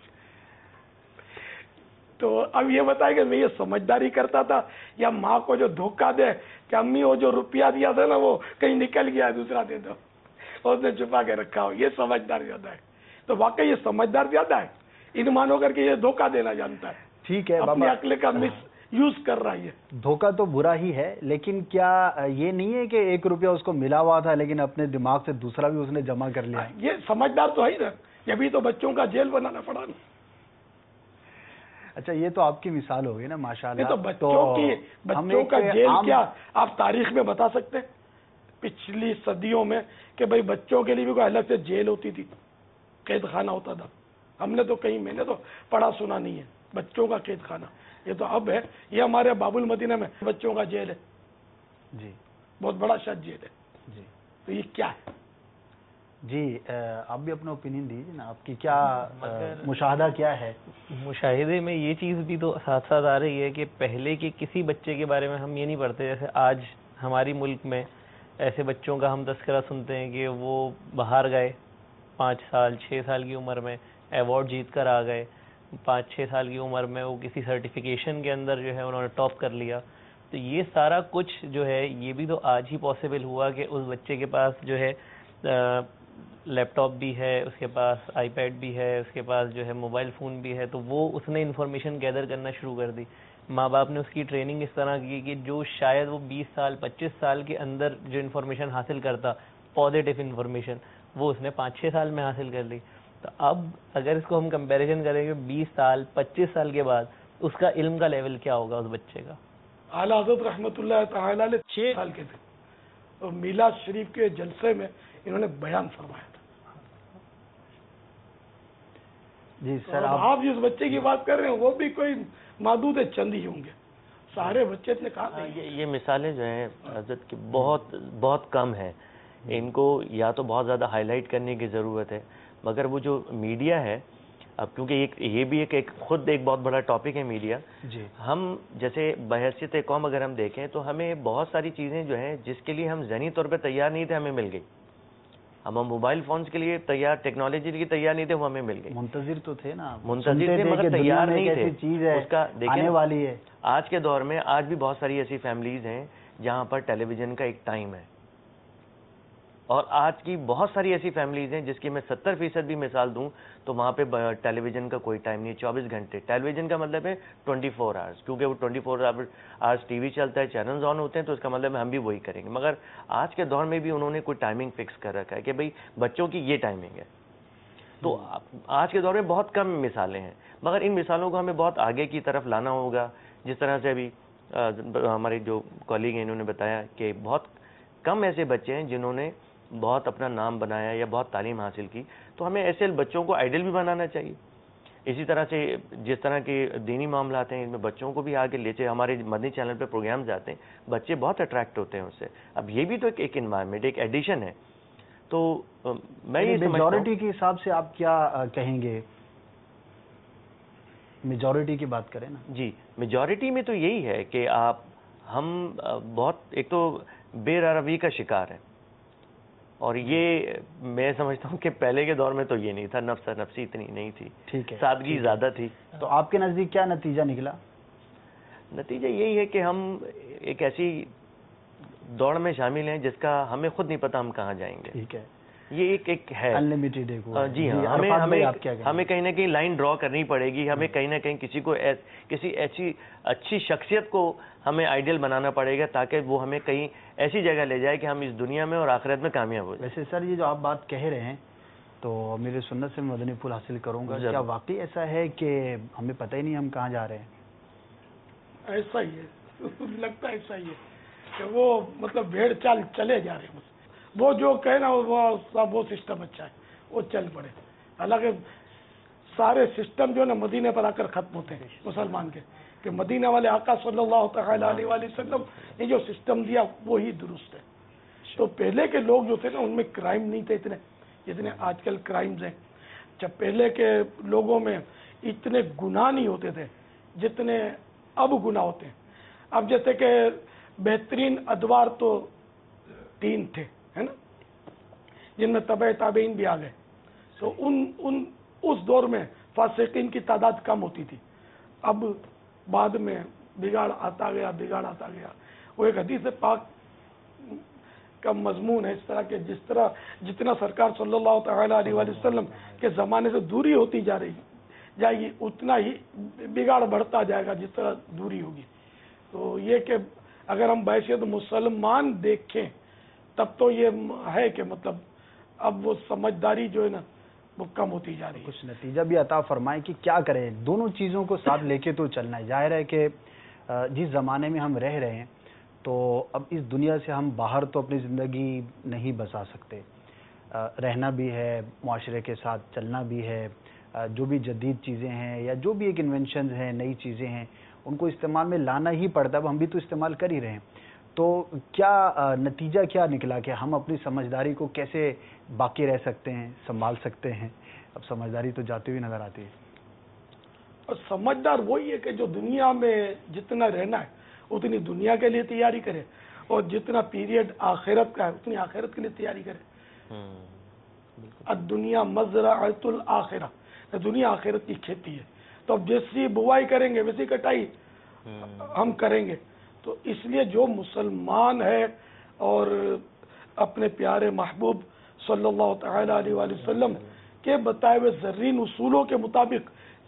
तो अब ये बताए कि मैं ये समझदारी करता था या माँ को जो धोखा दे कि अम्मी वो जो रुपया दिया था ना वो कहीं निकल गया, दूसरा दे दो, उसने छुपा के रखा हो, ये समझदार ज्यादा है। तो वाकई ये समझदार ज्यादा है, इन मानो करके ये धोखा देना जानता है। ठीक है, अपनी अक्ल का मिस यूज कर रहा है। धोखा तो बुरा ही है, लेकिन क्या ये नहीं है कि एक रुपया उसको मिला हुआ था लेकिन अपने दिमाग से दूसरा भी उसने जमा कर लिया? ये समझदार तो है ही ना, ये भी तो बच्चों का जेल बनाना पड़ा ना। अच्छा, ये तो आपकी मिसाल हो गई ना, माशाल्लाह। तो बच्चों तो की बच्चों का जेल आम... क्या आप तारीख में बता सकते हैं पिछली सदियों में कि भाई बच्चों के लिए भी कोई अलग से जेल होती थी, कैद खाना होता था? हमने तो कहीं, मैंने तो पढ़ा सुना नहीं है बच्चों का कैद खाना। ये तो अब है, ये हमारे बाबुल मदीना में बच्चों का जेल है जी, बहुत बड़ा शायद जेल है जी। तो ये क्या है जी? आप भी अपना ओपिनियन दीजिए ना, आपकी क्या मुशाहदा क्या है? मुशाहिदे में ये चीज़ भी तो साथ साथ आ रही है कि पहले के किसी बच्चे के बारे में हम ये नहीं पढ़ते, जैसे आज हमारी मुल्क में ऐसे बच्चों का हम तस्करा सुनते हैं कि वो बाहर गए, पाँच साल छः साल की उम्र में अवार्ड जीत कर आ गए, पाँच छः साल की उम्र में वो किसी सर्टिफिकेशन के अंदर जो है उन्होंने टॉप कर लिया। तो ये सारा कुछ जो है ये भी तो आज ही पॉसिबल हुआ कि उस बच्चे के पास जो है लैपटॉप भी है, उसके पास आईपैड भी है, उसके पास जो है मोबाइल फ़ोन भी है, तो वो उसने इन्फॉर्मेशन गैदर करना शुरू कर दी। ماں باپ نے اس کی ٹریننگ اس طرح کی کہ جو شاید وہ بیس سال پچیس سال کے اندر جو انفارمیشن حاصل کرتا پازیٹیو انفارمیشن وہ اس نے پانچ چھ سال میں حاصل کر لی. تو اب اگر اس کو ہم کمپیریزن کریں گے بیس سال پچیس سال کے بعد اس کا علم کا لیول کیا ہوگا اس بچے کا. اعلیٰ حضرت رحمۃ اللہ تعالی علیہ چھ سال کے تھے اور میلاد شریف کے جلسے میں انہوں نے بیان فرمایا تھا. جی سر, آپ جس بچے کی بات کر رہے ہیں وہ بھی کوئی محدود چند ہی ہوں گے, سارے بچے نے کہا. یہ مثالیں جو ہیں حضرت کی بہت بہت کم ہیں, ان کو یا تو بہت زیادہ ہائی لائٹ کرنے کی ضرورت ہے, مگر وہ جو میڈیا ہے اب کیونکہ ایک یہ بھی ایک, ایک خود ایک بہت بڑا ٹاپک ہے میڈیا. جی ہم جیسے بحیثیت قوم اگر ہم دیکھیں تو ہمیں بہت ساری چیزیں جو ہیں جس کے لیے ہم ذہنی طور پہ تیار نہیں تھے ہمیں مل گئی. ہم موبائل فونز کے لیے تیار, ٹیکنالوجی کے لیے تیار نہیں تھے, وہ ہمیں مل گئی. منتظر تو تھے نا, منتظر تھے مگر تیار نہیں تھے. چیز ہے اس کا آنے والی ہے. آج کے دور میں آج بھی بہت ساری ایسی فیملیز ہیں جہاں پر ٹیلی ویژن کا ایک ٹائم ہے, اور آج کی بہت ساری ایسی فیملیز ہیں جس کی میں ستر فیصد بھی مثال دوں تو وہاں پہ ٹیلی ویژن کا کوئی ٹائم نہیں ہے. چوبیس گھنٹے ٹیلی ویژن کا مطلب ہے ٹوئنٹی فور آورس, کیونکہ وہ twenty four hours T V چلتا ہے, چینلز آن ہوتے ہیں, تو اس کا مطلب ہے ہم بھی وہی کریں گے. مگر آج کے دور میں بھی انہوں نے کوئی ٹائمنگ فکس کر رکھا ہے کہ بھئی بچوں کی یہ ٹائمنگ ہے. تو آج کے دور میں بہت کم مثالیں ہیں, مگر ان مثالوں کو ہمیں بہت آگے کی طرف لانا ہوگا. جس طرح سے ابھی ہمارے جو کالگ ہیں انہوں نے بتایا کہ بہت کم ایسے بچے ہیں جنہوں نے بہت اپنا نام بنایا یا بہت تعلیم حاصل کی, تو ہمیں ایسے بچوں کو آئیڈل بھی بنانا چاہیے. اسی طرح سے جس طرح کے دینی معاملات ہیں ان میں بچوں کو بھی آگے لے چاہیے. ہمارے مدنی چینل پہ پروگرامز آتے ہیں, بچے بہت اٹریکٹ ہوتے ہیں اس سے. اب یہ بھی تو ایک انوائرمنٹ, ایک ایڈیشن ہے. تو میں یہ میجورٹی کے حساب سے آپ کیا کہیں گے, میجورٹی کی بات کریں نا. جی میجورٹی میں تو یہی ہے کہ آپ ہم بہت ایک تو بے روی کا شکار ہیں, اور یہ میں سمجھتا ہوں کہ پہلے کے دور میں تو یہ نہیں تھا, نفس نفسی اتنی نہیں تھی, ٹھیک ہے, سادگی زیادہ تھی. تو آپ کے نزدیک کیا نتیجہ نکلا؟ نتیجہ یہی ہے کہ ہم ایک ایسی دوڑ میں شامل ہیں جس کا ہمیں خود نہیں پتا ہم کہاں جائیں گے. ٹھیک ہے, یہ ایک ایک ہے انلمیٹڈ. جی ہاں, ہمیں ہمیں ہمیں کہیں نہ کہیں لائن ڈرا کرنی پڑے گی. ہمیں کہیں نہ کہیں کسی کو کسی ایسی اچھی شخصیت کو ہمیں آئیڈیل بنانا پڑے گا تاکہ وہ ہمیں کہیں ایسی جگہ لے جائے کہ ہم اس دنیا میں اور آخرت میں کامیاب ہو جائیں. ویسے سر یہ جو آپ بات کہہ رہے ہیں تو میرے سنت سے مدنی پھول حاصل کروں گا, کیا واقعی ایسا ہے کہ ہمیں پتہ ہی نہیں ہم کہاں جا رہے ہیں؟ ایسا ہی ہے, لگتا ہے ایسا ہی ہے کہ وہ مطلب بھیڑ چال چلے جا رہے ہیں. وہ جو کہے نا وہ وہ سسٹم اچھا ہے وہ چل پڑے. حالانکہ سارے سسٹم جو ہے نا مدینے پر آ کر ختم ہوتے ہیں مسلمان کے, کہ مدینہ والے آقا صلی اللہ تعالی علیہ وآلہ وسلم نے جو سسٹم دیا وہی درست ہے. تو پہلے کے لوگ جو تھے نا ان میں کرائم نہیں تھے اتنے جتنے آج کل کرائمز ہیں. جب پہلے کے لوگوں میں اتنے گناہ نہیں ہوتے تھے جتنے اب گناہ ہوتے ہیں. اب جیسے کہ بہترین ادوار تو تین تھے ہے نا, جن میں تبع تابعین بھی آ گئے. تو ان ان اس دور میں فاسقین کی تعداد کم ہوتی تھی. اب بعد میں بگاڑ آتا گیا بگاڑ آتا گیا. وہ ایک حدیث پاک کا مضمون ہے اس طرح کہ جس طرح جتنا سرکار صلی اللہ تعالی علیہ وآلہ وسلم کے زمانے سے دوری ہوتی جا رہی جائے گی اتنا ہی بگاڑ بڑھتا جائے گا جس طرح دوری ہوگی. تو یہ کہ اگر ہم بحیثیت مسلمان دیکھیں تب تو یہ ہے کہ مطلب اب وہ سمجھداری جو ہے نا وہ کم ہوتی جا رہی ہے. کچھ نتیجہ بھی عطا فرمائیں کہ کیا کریں, دونوں چیزوں کو ساتھ لے کے تو چلنا ہے. ظاہر ہے کہ جس زمانے میں ہم رہ رہے ہیں تو اب اس دنیا سے ہم باہر تو اپنی زندگی نہیں بسا سکتے. رہنا بھی ہے, معاشرے کے ساتھ چلنا بھی ہے, جو بھی جدید چیزیں ہیں یا جو بھی ایک انوینشنز ہیں نئی چیزیں ہیں ان کو استعمال میں لانا ہی پڑتا ہے. اب ہم بھی تو استعمال کر ہی رہے ہیں. تو کیا نتیجہ کیا نکلا کہ ہم اپنی سمجھداری کو کیسے باقی رہ سکتے ہیں, سنبھال سکتے ہیں؟ اب سمجھداری تو جاتی ہوئی نظر آتی ہے. اور سمجھدار وہی ہے کہ جو دنیا میں جتنا رہنا ہے اتنی دنیا کے لیے تیاری کرے, اور جتنا پیریڈ آخرت کا ہے اتنی آخرت کے لیے تیاری کرے. الدنیا مزرعۃ الآخرہ, دنیا آخرت کی کھیتی ہے. تو اب جیسی بوائی کریں گے ویسی کٹائی ہم کریں گے. تو اس لیے جو مسلمان ہے اور اپنے پیارے محبوب صلی اللہ تعالی علیہ وآلہ وسلم کے بتائے ہوئے زرین اصولوں کے مطابق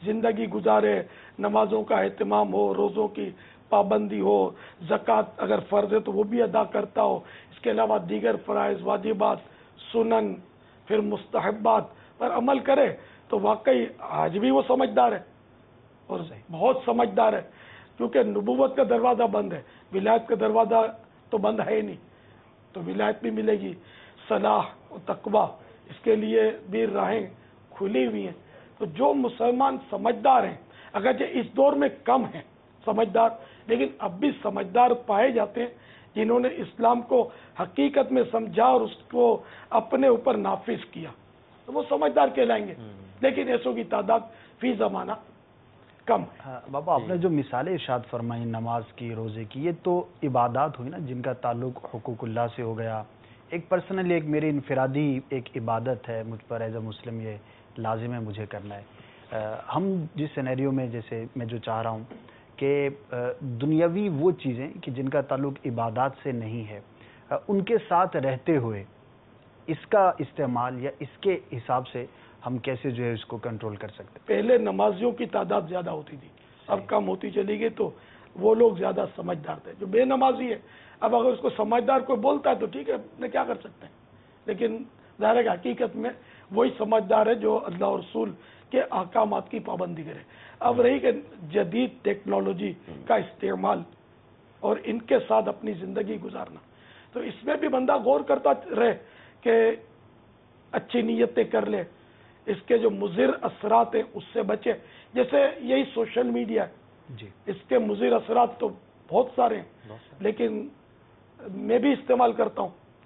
زندگی گزارے، نمازوں کا اہتمام ہو، روزوں کی پابندی ہو، زکوٰۃ اگر فرض ہے تو وہ بھی ادا کرتا ہو، اس کے علاوہ دیگر فرائض، واجبات، سنن، پھر مستحبات پر عمل کرے تو واقعی آج بھی وہ سمجھدار ہے اور بہت سمجھدار ہے، کیونکہ نبوت کا دروازہ بند ہے، ولایت کا دروازہ تو بند ہے ہی نہیں، تو ولایت بھی ملے گی، صلاح و تقویٰ اس کے لیے بھی راہیں کھلی ہوئی ہیں۔ تو جو مسلمان سمجھدار ہیں، اگرچہ اس دور میں کم ہیں سمجھدار، لیکن اب بھی سمجھدار پائے جاتے ہیں جنہوں نے اسلام کو حقیقت میں سمجھا اور اس کو اپنے اوپر نافذ کیا، تو وہ سمجھدار کہلائیں گے، لیکن ایسوں کی تعداد فی زمانہ کم ہے۔ بابا آپ نے جو مثالیں ارشاد فرمائی نماز کی، روزے کی، یہ تو عبادات ہوئی نا جن کا تعلق حقوق اللہ سے ہو گیا۔ ایک پرسنلی ایک میری انفرادی ایک عبادت ہے، مجھ پر ایز اے مسلم یہ لازم ہے مجھے کرنا ہے۔ ہم جس سینیریو میں جیسے میں جو چاہ رہا ہوں کہ دنیاوی وہ چیزیں کہ جن کا تعلق عبادات سے نہیں ہے، ان کے ساتھ رہتے ہوئے اس کا استعمال یا اس کے حساب سے ہم کیسے جو ہے اس کو کنٹرول کر سکتے ہیں؟ پہلے نمازیوں کی تعداد زیادہ ہوتی تھی، اب کم ہوتی چلی گئی، تو وہ لوگ زیادہ سمجھدار تھے۔ جو بے نمازی ہے، اب اگر اس کو سمجھدار کوئی بولتا ہے تو ٹھیک ہے، اپنے کیا کر سکتے ہیں، لیکن ظاہر ہے کہ حقیقت میں وہی سمجھدار ہے جو اللہ اور رسول کے احکامات کی پابندی کرے۔ اب رہی کہ جدید ٹیکنالوجی کا استعمال اور ان کے ساتھ اپنی زندگی گزارنا، تو اس میں بھی بندہ غور کرتا رہے کہ اچھی نیتیں کر لے، اس کے جو مضر اثرات ہیں اس سے بچے۔ جیسے یہی سوشل میڈیا ہے، جی اس کے مضر اثرات تو بہت سارے ہیں، لیکن میں بھی استعمال کرتا ہوں،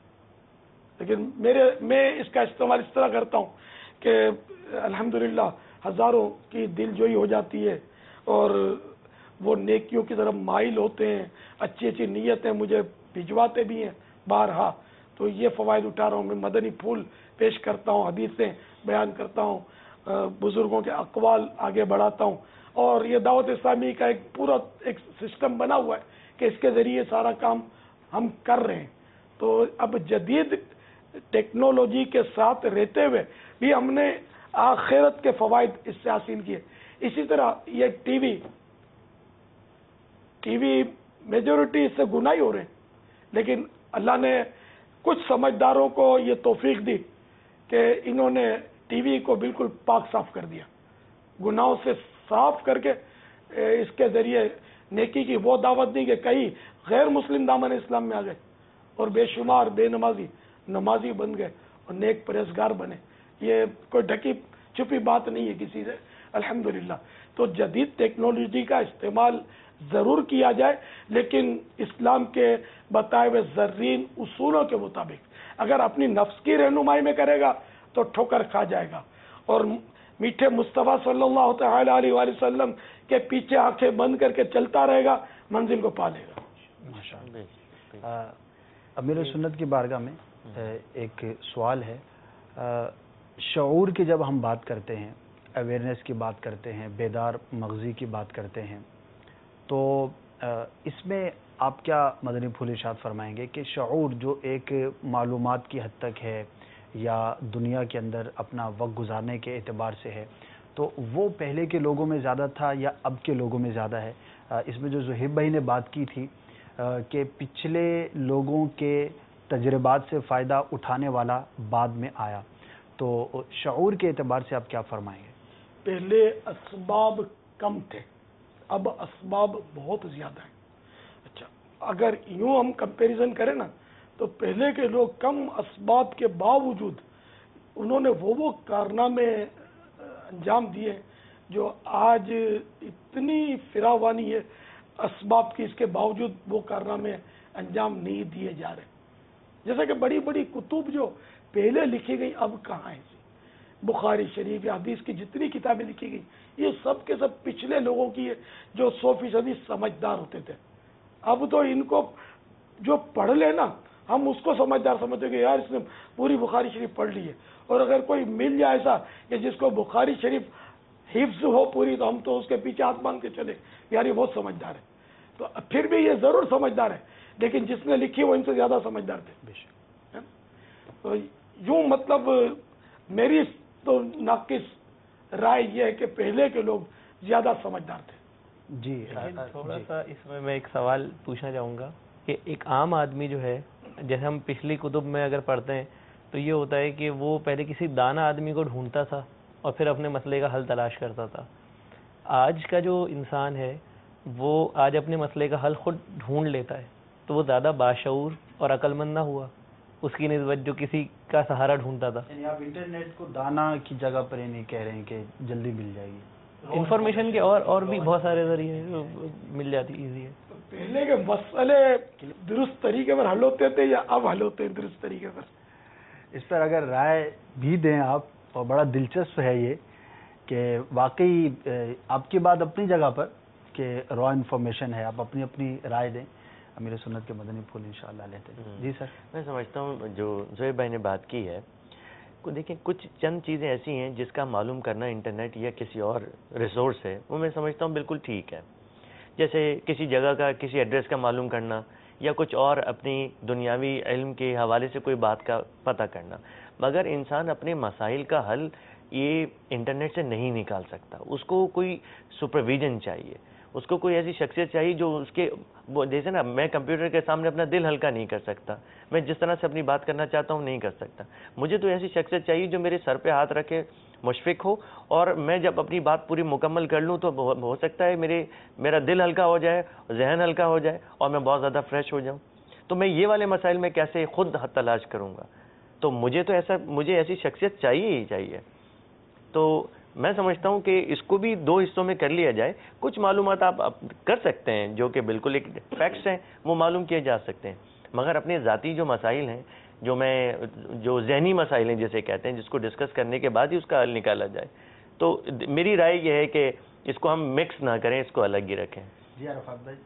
لیکن میرے میں اس کا استعمال اس طرح کرتا ہوں کہ الحمدللہ ہزاروں کی دل جوئی ہو جاتی ہے اور وہ نیکیوں کی طرف مائل ہوتے ہیں، اچھی اچھی نیتیں مجھے بھجواتے بھی ہیں بارہا، تو یہ فوائد اٹھا رہا ہوں۔ میں مدنی پھول پیش کرتا ہوں، حدیثیں بیان کرتا ہوں، بزرگوں کے اقوال آگے بڑھاتا ہوں، اور یہ دعوت اسلامی کا ایک پورا ایک سسٹم بنا ہوا ہے کہ اس کے ذریعے سارا کام ہم کر رہے ہیں۔ تو اب جدید ٹیکنالوجی کے ساتھ رہتے ہوئے بھی ہم نے آخرت کے فوائد اس سے حاصل کیے۔ اسی طرح یہ T V T V majority اس سے گناہی ہو رہے ہیں، لیکن اللہ نے کچھ سمجھداروں کو یہ توفیق دی کہ انہوں نے ٹی وی کو بالکل پاک صاف کر دیا، گناہوں سے صاف کر کے اس کے ذریعے نیکی کی وہ دعوت دی کہ کئی غیر مسلم دامن اسلام میں آ گئے اور بے شمار بے نمازی نمازی بن گئے اور نیک پرہیزگار بنے۔ یہ کوئی ڈھکی چھپی بات نہیں ہے کسی سے، الحمدللہ۔ تو جدید ٹیکنالوجی کا استعمال ضرور کیا جائے، لیکن اسلام کے بتائے ہوئے زرین اصولوں کے مطابق۔ اگر اپنی نفس کی رہنمائی میں کرے گا تو ٹھوکر کھا جائے گا، اور میٹھے مصطفیٰ صلی اللہ تعالی علیہ وآلہ وسلم کے پیچھے آنکھیں بند کر کے چلتا رہے گا، منزل کو پا لے گا۔ ماشاءاللہ۔ امیر سنت کی بارگاہ میں ایک سوال ہے، شعور کی جب ہم بات کرتے ہیں، اویئرنیس کی بات کرتے ہیں، بیدار مغزی کی بات کرتے ہیں، تو اس میں آپ کیا مدنی پھول ارشاد فرمائیں گے کہ شعور جو ایک معلومات کی حد تک ہے یا دنیا کے اندر اپنا وقت گزارنے کے اعتبار سے ہے، تو وہ پہلے کے لوگوں میں زیادہ تھا یا اب کے لوگوں میں زیادہ ہے؟ اس میں جو زہیب بھائی نے بات کی تھی کہ پچھلے لوگوں کے تجربات سے فائدہ اٹھانے والا بعد میں آیا، تو شعور کے اعتبار سے آپ کیا فرمائیں گے؟ پہلے اسباب کم تھے، اب اسباب بہت زیادہ ہیں۔ اچھا، اگر یوں ہم کمپیریزن کریں نا، تو پہلے کے لوگ کم اسباب کے باوجود انہوں نے وہ وہ کارنامے انجام دیے جو آج اتنی فراوانی ہے اسباب کی، اس کے باوجود وہ کارنامے انجام نہیں دیے جا رہے۔ جیسے کہ بڑی بڑی کتب جو پہلے لکھی گئی اب کہاں ہیں؟ بخاری شریف یا حدیث کی جتنی کتابیں لکھی گئی یہ سب کے سب پچھلے لوگوں کی ہے جو سو فیصدی سمجھدار ہوتے تھے۔ اب تو ان کو جو پڑھ لے نا، ہم اس کو سمجھدار سمجھتے کہ یار اس نے پوری بخاری شریف پڑھ لی ہے، اور اگر کوئی مل جائے ایسا کہ جس کو بخاری شریف حفظ ہو پوری، تو ہم تو اس کے پیچھے ہاتھ باندھ کے چلے، یار یہ بہت سمجھدار ہے۔ تو پھر بھی یہ ضرور سمجھدار ہے، لیکن جس نے لکھی وہ ان سے زیادہ سمجھدار تھے۔ تو یوں مطلب میری تو ناقص رائے یہ ہے کہ پہلے کے لوگ زیادہ سمجھدار تھے. جی لیکن تھوڑا سا اس میں میں ایک سوال پوچھنا چاہوں گا کہ ایک عام آدمی جو ہے، جیسے ہم پچھلی کتب میں اگر پڑھتے ہیں تو یہ ہوتا ہے کہ وہ پہلے کسی دانا آدمی کو ڈھونڈتا تھا اور پھر اپنے مسئلے کا حل تلاش کرتا تھا. آج کا جو انسان ہے وہ آج اپنے مسئلے کا حل خود ڈھونڈ لیتا ہے، تو وہ زیادہ باشعور اور عقل مند نہ ہوا اس کی نسبت جو کسی کا سہارا ڈھونڈتا تھا. یعنی آپ انٹرنیٹ کو دانا کی جگہ پر یہ نہیں کہہ رہے ہیں کہ جلدی مل جائے گی. انفارمیشن کے اور اور بھی بہت سارے ذریعے مل جاتی ایزی ہے. پہلے کے مسئلے درست طریقے پر حل ہوتے تھے یا اب حل ہوتے ہیں درست طریقے پر؟ اس پر اگر رائے بھی دیں آپ، اور بڑا دلچسپ ہے یہ کہ واقعی آپ کی بات اپنی جگہ پر کہ را انفارمیشن ہے، آپ اپنی اپنی رائے دیں. امیر سنت کے مدنی پھول انشاءاللہ لیتے ہیں. جی سر. میں سمجھتا ہوں جو زہیر بھائی نے بات کی ہے، دیکھیں کچھ چند چیزیں ایسی ہیں جس کا معلوم کرنا انٹرنیٹ یا کسی اور ریسورس ہے، وہ میں سمجھتا ہوں بالکل ٹھیک ہے. جیسے کسی جگہ کا کسی ایڈریس کا معلوم کرنا یا کچھ اور اپنی دنیاوی علم کے حوالے سے کوئی بات کا پتہ کرنا، مگر انسان اپنے مسائل کا حل یہ انٹرنیٹ سے نہیں نکال سکتا. اس کو کوئی سپرویژن چاہیے، اس کو کوئی ایسی شخصیت چاہیے جو اس کے جیسے نا میں کمپیوٹر کے سامنے اپنا دل ہلکا نہیں کر سکتا، میں جس طرح سے اپنی بات کرنا چاہتا ہوں نہیں کر سکتا. مجھے تو ایسی شخصیت چاہیے جو میرے سر پہ ہاتھ رکھے، مشفق ہو، اور میں جب اپنی بات پوری مکمل کر لوں تو ہو سکتا ہے میرے میرا دل ہلکا ہو جائے، ذہن ہلکا ہو جائے اور میں بہت زیادہ فریش ہو جاؤں. تو میں یہ والے مسائل میں کیسے خود تلاش کروں گا؟ تو مجھے تو ایسا مجھے ایسی شخصیت چاہیے ہی چاہیے. تو میں سمجھتا ہوں کہ اس کو بھی دو حصوں میں کر لیا جائے. کچھ معلومات آپ کر سکتے ہیں جو کہ بالکل ایک فیکٹس ہیں، وہ معلوم کیے جا سکتے ہیں، مگر اپنے ذاتی جو مسائل ہیں، جو میں جو ذہنی مسائل ہیں جسے کہتے ہیں، جس کو ڈسکس کرنے کے بعد ہی اس کا حل نکالا جائے. تو میری رائے یہ ہے کہ اس کو ہم مکس نہ کریں، اس کو الگ ہی رکھیں. جی عرفات بھائی.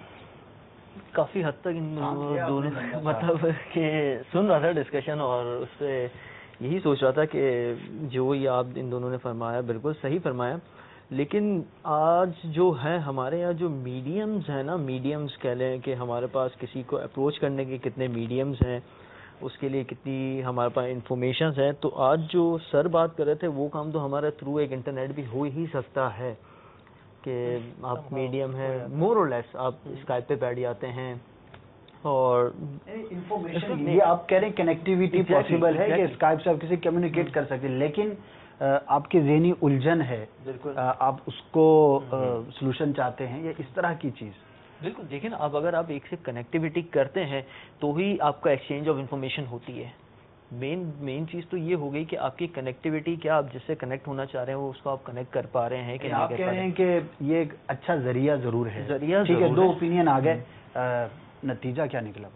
کافی حد تک ان دونوں مطلب کہ سن رہا تھا ڈسکشن اور اس سے یہی سوچ رہا تھا کہ جو یہ آپ ان دونوں نے فرمایا بالکل صحیح فرمایا. لیکن آج جو ہے ہمارے یہاں جو میڈیمز ہیں نا، میڈیمز کہہ لیں کہ ہمارے پاس کسی کو اپروچ کرنے کے کتنے میڈیمز ہیں، اس کے لیے کتنی ہمارے پاس انفارمیشنز ہیں. تو آج جو سر بات کر رہے تھے وہ کام تو ہمارا تھرو ایک انٹرنیٹ بھی ہو ہی سکتا ہے کہ آپ میڈیم ہے مور اور لیس آپ اسکائپ پہ بیٹھ جاتے ہیں اور انفارمیشن یہ آپ کہہ رہے ہیں کنیکٹیویٹی پاسبل ہے کہ اسکائپ سے آپ کسی کمیونیکیٹ کر سکتے ہیں، لیکن آپ کی ذہنی الجھن ہے، آپ اس کو سلوشن چاہتے ہیں یا اس طرح کی چیز. بالکل. دیکھیں نا، اب اگر آپ ایک سے کنیکٹیویٹی کرتے ہیں تو ہی آپ کا ایکسچینج آف انفارمیشن ہوتی ہے. مین مین چیز تو یہ ہو گئی کہ آپ کی کنیکٹیویٹی کیا، آپ جس سے کنیکٹ ہونا چاہ رہے ہیں وہ اس کو آپ کنیکٹ کر پا رہے ہیں کہ آپ کہہ رہے ہیں کہ یہ ایک اچھا ذریعہ ضرور ہے. ذریعہ ٹھیک ہے، دو اوپینین آ گئے، نتیجہ کیا نکلا؟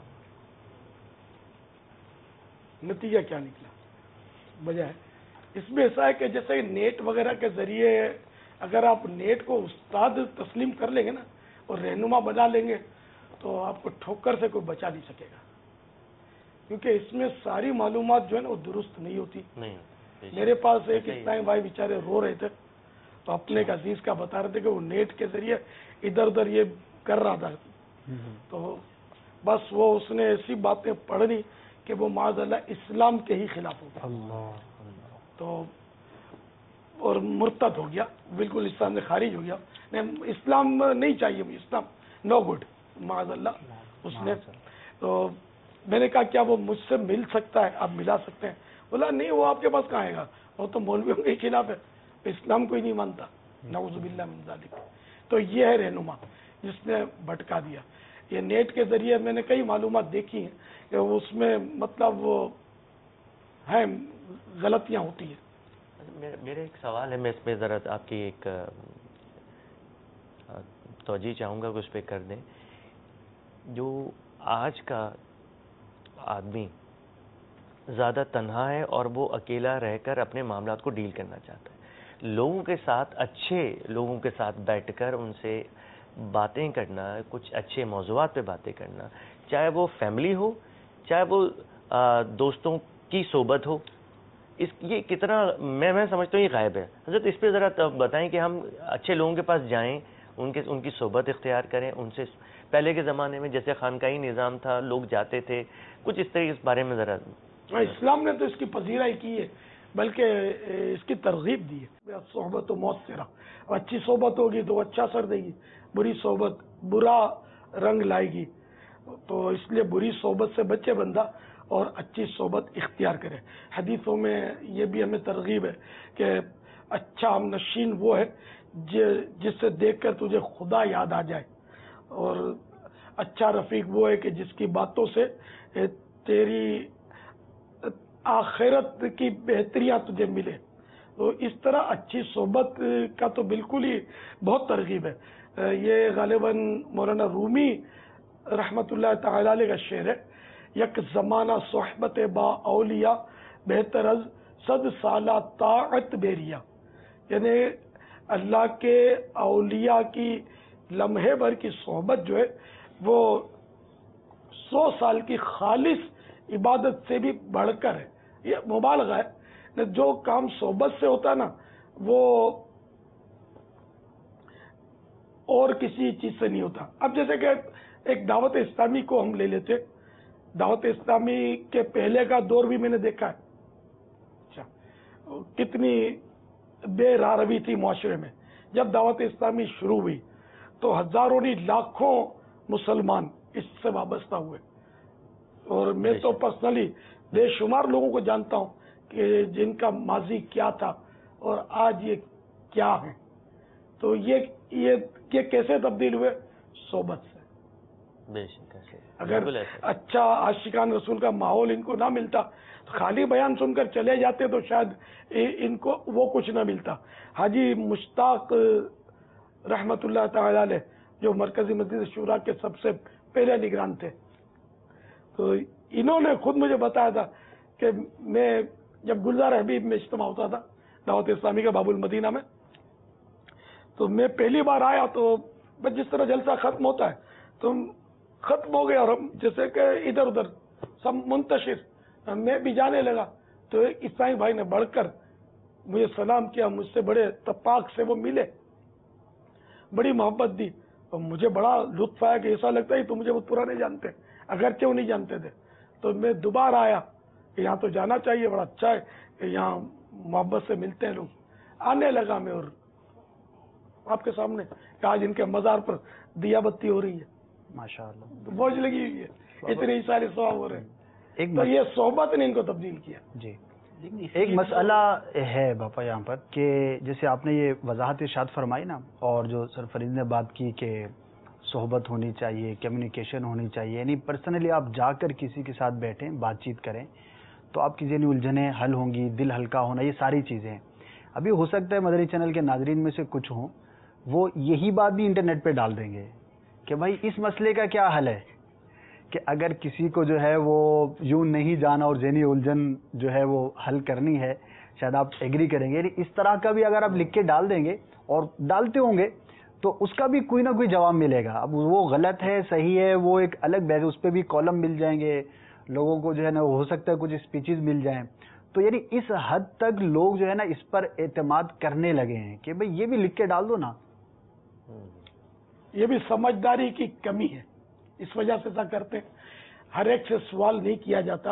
نتیجہ کیا نکلا بجائے اس میں ایسا ہے کہ جیسے نیٹ وغیرہ کے ذریعے اگر آپ نیٹ کو استاد تسلیم کر لیں گے نا اور رہنما بنا لیں گے تو آپ کو ٹھوکر سے کوئی بچا نہیں سکے گا، کیونکہ اس میں ساری معلومات جو ہے نا وہ درست نہیں ہوتی. میرے پاس ایک اسلامی بھائی بیچارے رو رہے تھے تو اپنے ایک عزیز کا بتا رہے تھے کہ وہ نیٹ کے ذریعے ادھر ادھر یہ کر رہا تھا، تو بس وہ اس نے ایسی باتیں پڑھنی کہ وہ معاذ اللہ اسلام کے ہی خلاف ہو گیا تو اور مرتد ہو گیا، بالکل اسلام سے خارج ہو گیا. نہیں، اسلام نہیں چاہیے مجھے، اسلام نو گڈ معاذ اللہ اس نے. تو میں نے کہا کیا وہ مجھ سے مل سکتا ہے؟ آپ ملا سکتے ہیں؟ بولا نہیں، وہ آپ کے پاس کہاں آئے گا، وہ تو مولویوں کے خلاف ہے، اسلام کوئی نہیں مانتا. نعوذ باللہ من ذالک. تو یہ ہے رہنما جس نے بھٹکا دیا. یہ نیٹ کے ذریعے میں نے کئی معلومات دیکھی ہیں کہ اس میں مطلب وہ ہیں غلطیاں ہوتی ہیں. میرا ایک سوال ہے، میں اس پہ ذرا آپ کی ایک توجہ چاہوں گا کہ اس پہ کر دیں. جو آج کا آدمی زیادہ تنہا ہے اور وہ اکیلا رہ کر اپنے معاملات کو ڈیل کرنا چاہتا ہے، لوگوں کے ساتھ اچھے لوگوں کے ساتھ بیٹھ کر ان سے باتیں کرنا، کچھ اچھے موضوعات پہ باتیں کرنا، چاہے وہ فیملی ہو چاہے وہ دوستوں کی صحبت ہو، اس یہ کتنا میں میں سمجھتا ہوں یہ غائب ہے. حضرت اس پہ ذرا بتائیں کہ ہم اچھے لوگوں کے پاس جائیں، ان کے ان کی صحبت اختیار کریں، ان سے پہلے کے زمانے میں جیسے خانقاہی نظام تھا، لوگ جاتے تھے، کچھ اس طرح اس بارے میں ذرا. اسلام نے تو اس کی پذیرائی کی ہے. بلکہ اس کی ترغیب دی ہے. صحبت و مؤثرہ، اچھی صحبت ہوگی تو اچھا اثر دے گی، بری صحبت برا رنگ لائے گی. تو اس لیے بری صحبت سے بچے بندہ اور اچھی صحبت اختیار کرے. حدیثوں میں یہ بھی ہمیں ترغیب ہے کہ اچھا ہم نشین وہ ہے جس سے دیکھ کر تجھے خدا یاد آ جائے، اور اچھا رفیق وہ ہے کہ جس کی باتوں سے تیری آخرت کی بہتریاں تجھے ملے. تو اس طرح اچھی صحبت کا تو بالکل ہی بہت ترغیب ہے. یہ غالباً مولانا رومی رحمۃ اللہ تعالی علیہ کا شعر ہے، یک زمانہ صحبت با اولیاء بہتر از صد سالہ طاعت بیریا. یعنی اللہ کے اولیاء کی لمحے بھر کی صحبت جو ہے وہ سو سال کی خالص عبادت سے بھی بڑھ کر ہے. یہ مبالغہ ہے. جو کام صحبت سے ہوتا ہے نا وہ اور کسی چیز سے نہیں ہوتا. اب جیسے کہ ایک دعوت اسلامی کو ہم لے لیتے، دعوت اسلامی کے پہلے کا دور بھی میں نے دیکھا ہے. اچھا، کتنی بے راہ روی تھی معاشرے میں. جب دعوت اسلامی شروع ہوئی تو ہزاروں نہیں لاکھوں مسلمان اس سے وابستہ ہوئے، اور میں تو پرسنلی بے شمار لوگوں کو جانتا ہوں کہ جن کا ماضی کیا تھا اور آج یہ کیا ہے. تو یہ یہ یہ کیسے تبدیل ہوئے؟ صحبت سے. بے شک. اگر اچھا عاشقان رسول کا ماحول ان کو نہ ملتا تو خالی بیان سن کر چلے جاتے تو شاید ان کو وہ کچھ نہ ملتا. حاجی مشتاق رحمت اللہ تعالی علیہ جو مرکزی مسجد شورا کے سب سے پہلے نگران تھے، تو انہوں نے خود مجھے بتایا تھا کہ میں جب گلزار حبیب میں اجتماع ہوتا تھا دعوت اسلامی کا باب المدینہ میں، تو میں پہلی بار آیا تو بس جس طرح جلسہ ختم ہوتا ہے تو ختم ہو گیا اور ہم جیسے کہ ادھر ادھر سب منتشر، میں بھی جانے لگا تو ایک عیسائی بھائی نے بڑھ کر مجھے سلام کیا، مجھ سے بڑے اتفاق سے وہ ملے، بڑی محبت دی، اور مجھے بڑا لطف آیا کہ ایسا لگتا ہے تو مجھے وہ پرانے جانتے، اگرچہ وہ نہیں جانتے تھے. تو میں دوبارہ آیا کہ یہاں تو جانا چاہیے، بڑا اچھا ہے کہ یہاں محبت سے ملتے ہیں لوگ. آنے لگا میں اور آپ کے سامنے کہ آج ان کے مزار پر دیا بتی ہو رہی ہے، ماشاءاللہ موج لگی ہوئی ہے، اتنے سارے ثواب ہو رہے ہیں. ایک تو یہ صحبت نے ان کو تبدیل کیا. جی ایک مسئلہ ہے باپا یہاں پر کہ جیسے آپ نے یہ وضاحت ارشاد فرمائی نا، اور جو سرفریز نے بات کی کہ صحبت ہونی چاہیے، کمیونیکیشن ہونی چاہیے، یعنی پرسنلی آپ جا کر کسی کے ساتھ بیٹھیں، بات چیت کریں تو آپ کی ذہنی الجھنیں حل ہوں گی، دل ہلکا ہونا، یہ ساری چیزیں ہیں. ابھی ہو سکتا ہے مدنی چینل کے ناظرین میں سے کچھ ہوں وہ یہی بات بھی انٹرنیٹ پہ ڈال دیں گے کہ بھائی اس مسئلے کا کیا حل ہے، کہ اگر کسی کو جو ہے وہ یوں نہیں جانا اور ذہنی الجھن جو ہے وہ حل کرنی ہے، شاید آپ ایگری کریں گے. یعنی اس طرح کا بھی اگر آپ لکھ کے ڈال دیں گے اور ڈالتے ہوں گے تو اس کا بھی کوئی نہ کوئی جواب ملے گا. اب وہ غلط ہے صحیح ہے وہ ایک الگ بحث، اس پہ بھی کالم مل جائیں گے لوگوں کو، جو ہے نا ہو سکتا ہے کچھ اسپیچز مل جائیں. تو یعنی اس حد تک لوگ جو ہے نا اس پر اعتماد کرنے لگے ہیں کہ بھئی یہ بھی لکھ کے ڈال دو نا. یہ بھی سمجھداری کی کمی ہے، اس وجہ سے ایسا کرتے ہیں. ہر ایک سے سوال نہیں کیا جاتا،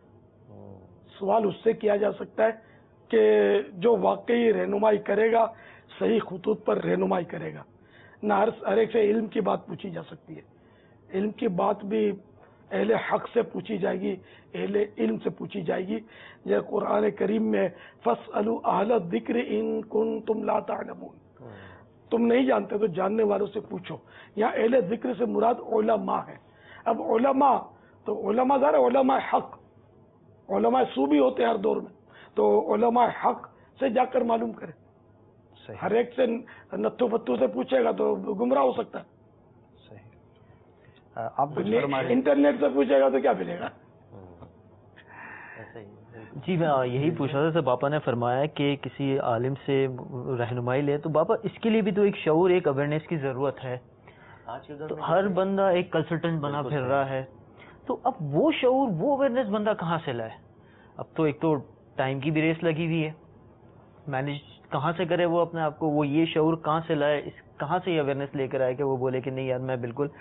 سوال اس سے کیا جا سکتا ہے کہ جو واقعی رہنمائی کرے گا، صحیح خطوط پر رہنمائی کرے گا. نہ ہر ہر ایک سے علم کی بات پوچھی جا سکتی ہے. علم کی بات بھی اہل حق سے پوچھی جائے گی، اہل علم سے پوچھی جائے گی. جیسے قرآن کریم میں فَاسْأَلُوا أَهْلَ الذِّكْرِ إِن كُنتُمْ لَا تَعْلَمُونَ، تم نہیں جانتے تو جاننے والوں سے پوچھو. یہاں اہل ذکر سے مراد علماء ہے. اب علماء تو علماء ذرا علماء حق، علماء سو بھی ہوتے ہیں ہر دور میں، تو علماء حق سے جا کر معلوم کرے. ہر ایک سے نتھو فتو سے پوچھے گا تو گمراہ ہو سکتا ہے. آپ انٹرنیٹ سے پوچھے گا تو کیا ملے گا. جی میں یہی پوچھ رہا تھا. جیسے باپا نے فرمایا کہ کسی عالم سے رہنمائی لے، تو باپا اس کے لیے بھی تو ایک شعور، ایک اویئرنیس کی ضرورت ہے. تو ہر بندہ ایک کنسلٹنٹ بنا پھر رہا ہے، تو اب وہ شعور، وہ اویئرنیس بندہ کہاں سے لائے؟ اب تو ایک تو ٹائم کی بھی ریس لگی ہوئی ہے، مینیج کہاں سے کرے وہ اپنے آپ کو، وہ یہ شعور کہاں سے لائے، اس کہاں سے یہ اویئرنیس لے کر آئے کہ وہ بولے کہ نہیں یار میں بالکل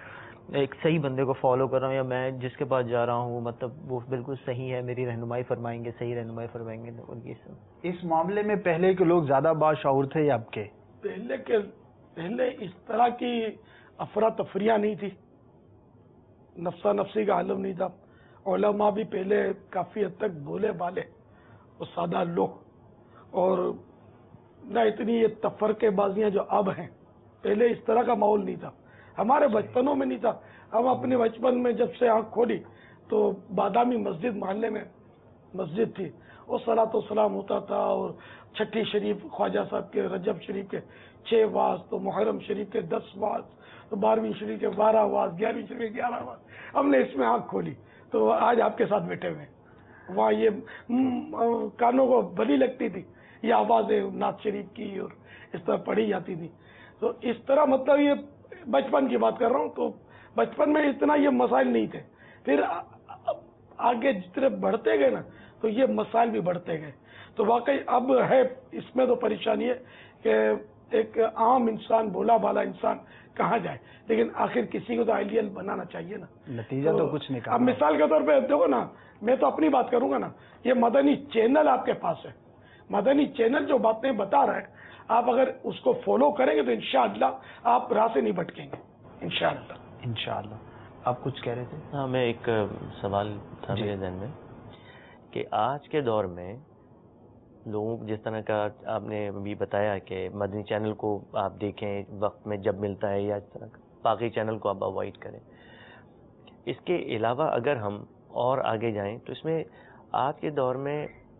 ایک صحیح بندے کو فالو کر رہا ہوں یا میں جس کے پاس جا رہا ہوں مطلب وہ بالکل صحیح ہے, میری رہنمائی فرمائیں گے, صحیح رہنمائی فرمائیں گے. اور یہ سب اس معاملے میں پہلے کے لوگ زیادہ باشعور تھے یا اب کے؟ پہلے کے پہلے اس طرح کی افراتفریاں نہیں تھی, نفسا نفسی کا عالم نہیں تھا. علماء بھی پہلے کافی حد تک بولے بالے اور سادہ لوگ, اور نہ اتنی یہ تفرقے بازیاں جو اب ہیں. پہلے اس طرح کا ماحول نہیں تھا, ہمارے بچپنوں میں نہیں تھا. ہم اپنے بچپن میں جب سے آنکھ کھولی تو بادامی مسجد محلے میں مسجد تھی, اور صلاۃ و سلام ہوتا تھا, اور چھٹی شریف خواجہ صاحب کے, رجب شریف کے چھ واز, تو محرم شریف کے دس واز, تو بارہویں شریف کے بارہ واز, گیارہویں شریف کے گیارہ واز. ہم نے اس میں آنکھ کھولی تو آج آپ کے ساتھ بیٹھے ہوئے ہیں. وہاں یہ کانوں کو بھلی لگتی تھی یہ آوازیں نعت شریف کی اور اس طرح پڑھی جاتی تھی. تو اس طرح مطلب یہ بچپن کی بات کر رہا ہوں, تو بچپن میں اتنا یہ مسائل نہیں تھے. پھر آگے جتنے بڑھتے گئے نا تو یہ مسائل بھی بڑھتے گئے. تو واقعی اب ہے اس میں تو پریشانی ہے کہ ایک عام انسان, بولا بالا انسان کہاں جائے, لیکن آخر کسی کو تو آئیڈیل بنانا چاہیے نا. نتیجہ تو کچھ نہیں. اب مثال کے طور پہ دیکھو نا, میں تو اپنی بات کروں گا نا, یہ مدنی چینل آپ کے پاس ہے. مدنی چینل جو باتیں بتا رہا ہے, آپ اگر اس کو فالو کریں گے تو انشاءاللہ آپ راہ سے نہیں بھٹکیں گے انشاءاللہ. انشاءاللہ. آپ کچھ کہہ رہے تھے؟ ہاں, میں ایک سوال تھا میرے ذہن میں کہ آج کے دور میں لوگوں جس طرح کا آپ نے بھی بتایا کہ مدنی چینل کو آپ دیکھیں وقت میں جب ملتا ہے, یا اس طرح کا باقی چینل کو آپ اوائڈ کریں. اس کے علاوہ اگر ہم اور آگے جائیں تو اس میں آج کے دور میں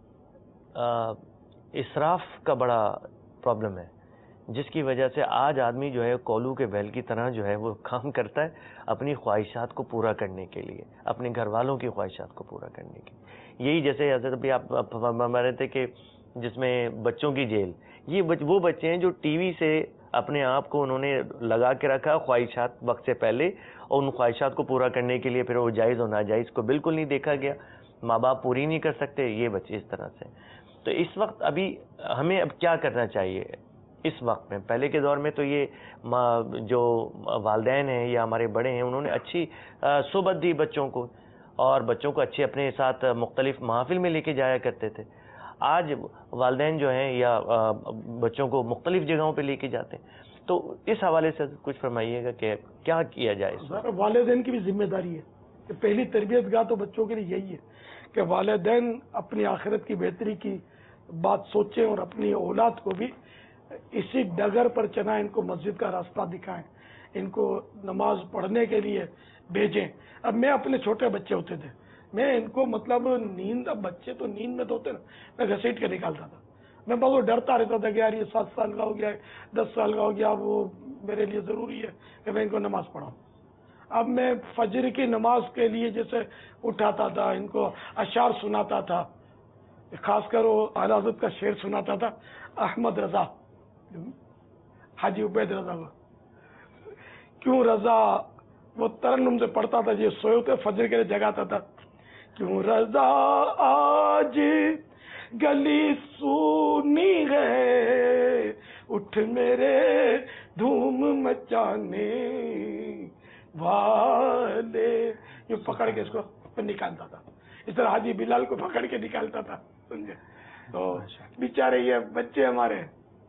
اسراف کا بڑا پرابلم ہے, جس کی وجہ سے آج آدمی جو ہے کولو کے بیل کی طرح جو ہے وہ کام کرتا ہے اپنی خواہشات کو پورا کرنے کے لیے, اپنے گھر والوں کی خواہشات کو پورا کرنے کے لیے. یہی جیسے حضرت ابھی آپ فرما رہے تھے کہ جس میں بچوں کی جیل, یہ وہ بچے ہیں جو ٹی وی سے اپنے آپ کو انہوں نے لگا کے رکھا خواہشات وقت سے پہلے, اور ان خواہشات کو پورا کرنے کے لیے پھر وہ جائز اور ناجائز کو بالکل نہیں دیکھا گیا, ماں باپ پوری نہیں کر سکتے یہ بچے اس طرح سے. تو اس وقت ابھی ہمیں اب کیا کرنا چاہیے اس وقت میں؟ پہلے کے دور میں تو یہ جو والدین ہیں یا ہمارے بڑے ہیں انہوں نے اچھی صحبت دی بچوں کو, اور بچوں کو اچھے اپنے ساتھ مختلف محافل میں لے کے جایا کرتے تھے. آج والدین جو ہیں یا بچوں کو مختلف جگہوں پہ لے کے جاتے ہیں. تو اس حوالے سے کچھ فرمائیے گا کہ کیا کیا جائے. والدین کی بھی ذمہ داری ہے کہ پہلی تربیت گاہ تو بچوں کے لیے یہی ہے کہ والدین اپنی آخرت کی بہتری کی بات سوچیں اور اپنی اولاد کو بھی اسی ڈگر پر چلائیں, ان کو مسجد کا راستہ دکھائیں, ان کو نماز پڑھنے کے لیے بھیجیں. اب میں اپنے چھوٹے بچے ہوتے تھے, میں ان کو مطلب نیند, اب بچے تو نیند میں تو ہوتے نا, میں گھسیٹ کے نکالتا تھا. میں بہت ڈرتا رہتا تھا کہ یار یہ سات سال کا ہو گیا, دس سال کا ہو گیا, وہ میرے لیے ضروری ہے کہ میں ان کو نماز پڑھاؤں. اب میں فجر کی نماز کے لیے جیسے اٹھاتا تھا, ان کو اشعار سناتا تھا, خاص کر وہ اعلیٰ حضرت کا شعر سناتا تھا, احمد رضا, حاجی عبید رضا کو, کیوں رضا, وہ ترنم سے پڑھتا تھا, یہ سوئے ہوتے فجر کے لیے جگاتا تھا. کیوں رضا آج گلی سونی ہے, اٹھ میرے دھوم مچانے والے, یہ پکڑ کے اس کو نکالتا تھا. اس طرح حاجی بلال کو پکڑ کے نکالتا تھا, سمجھے. تو بیچارے یہ بچے ہمارے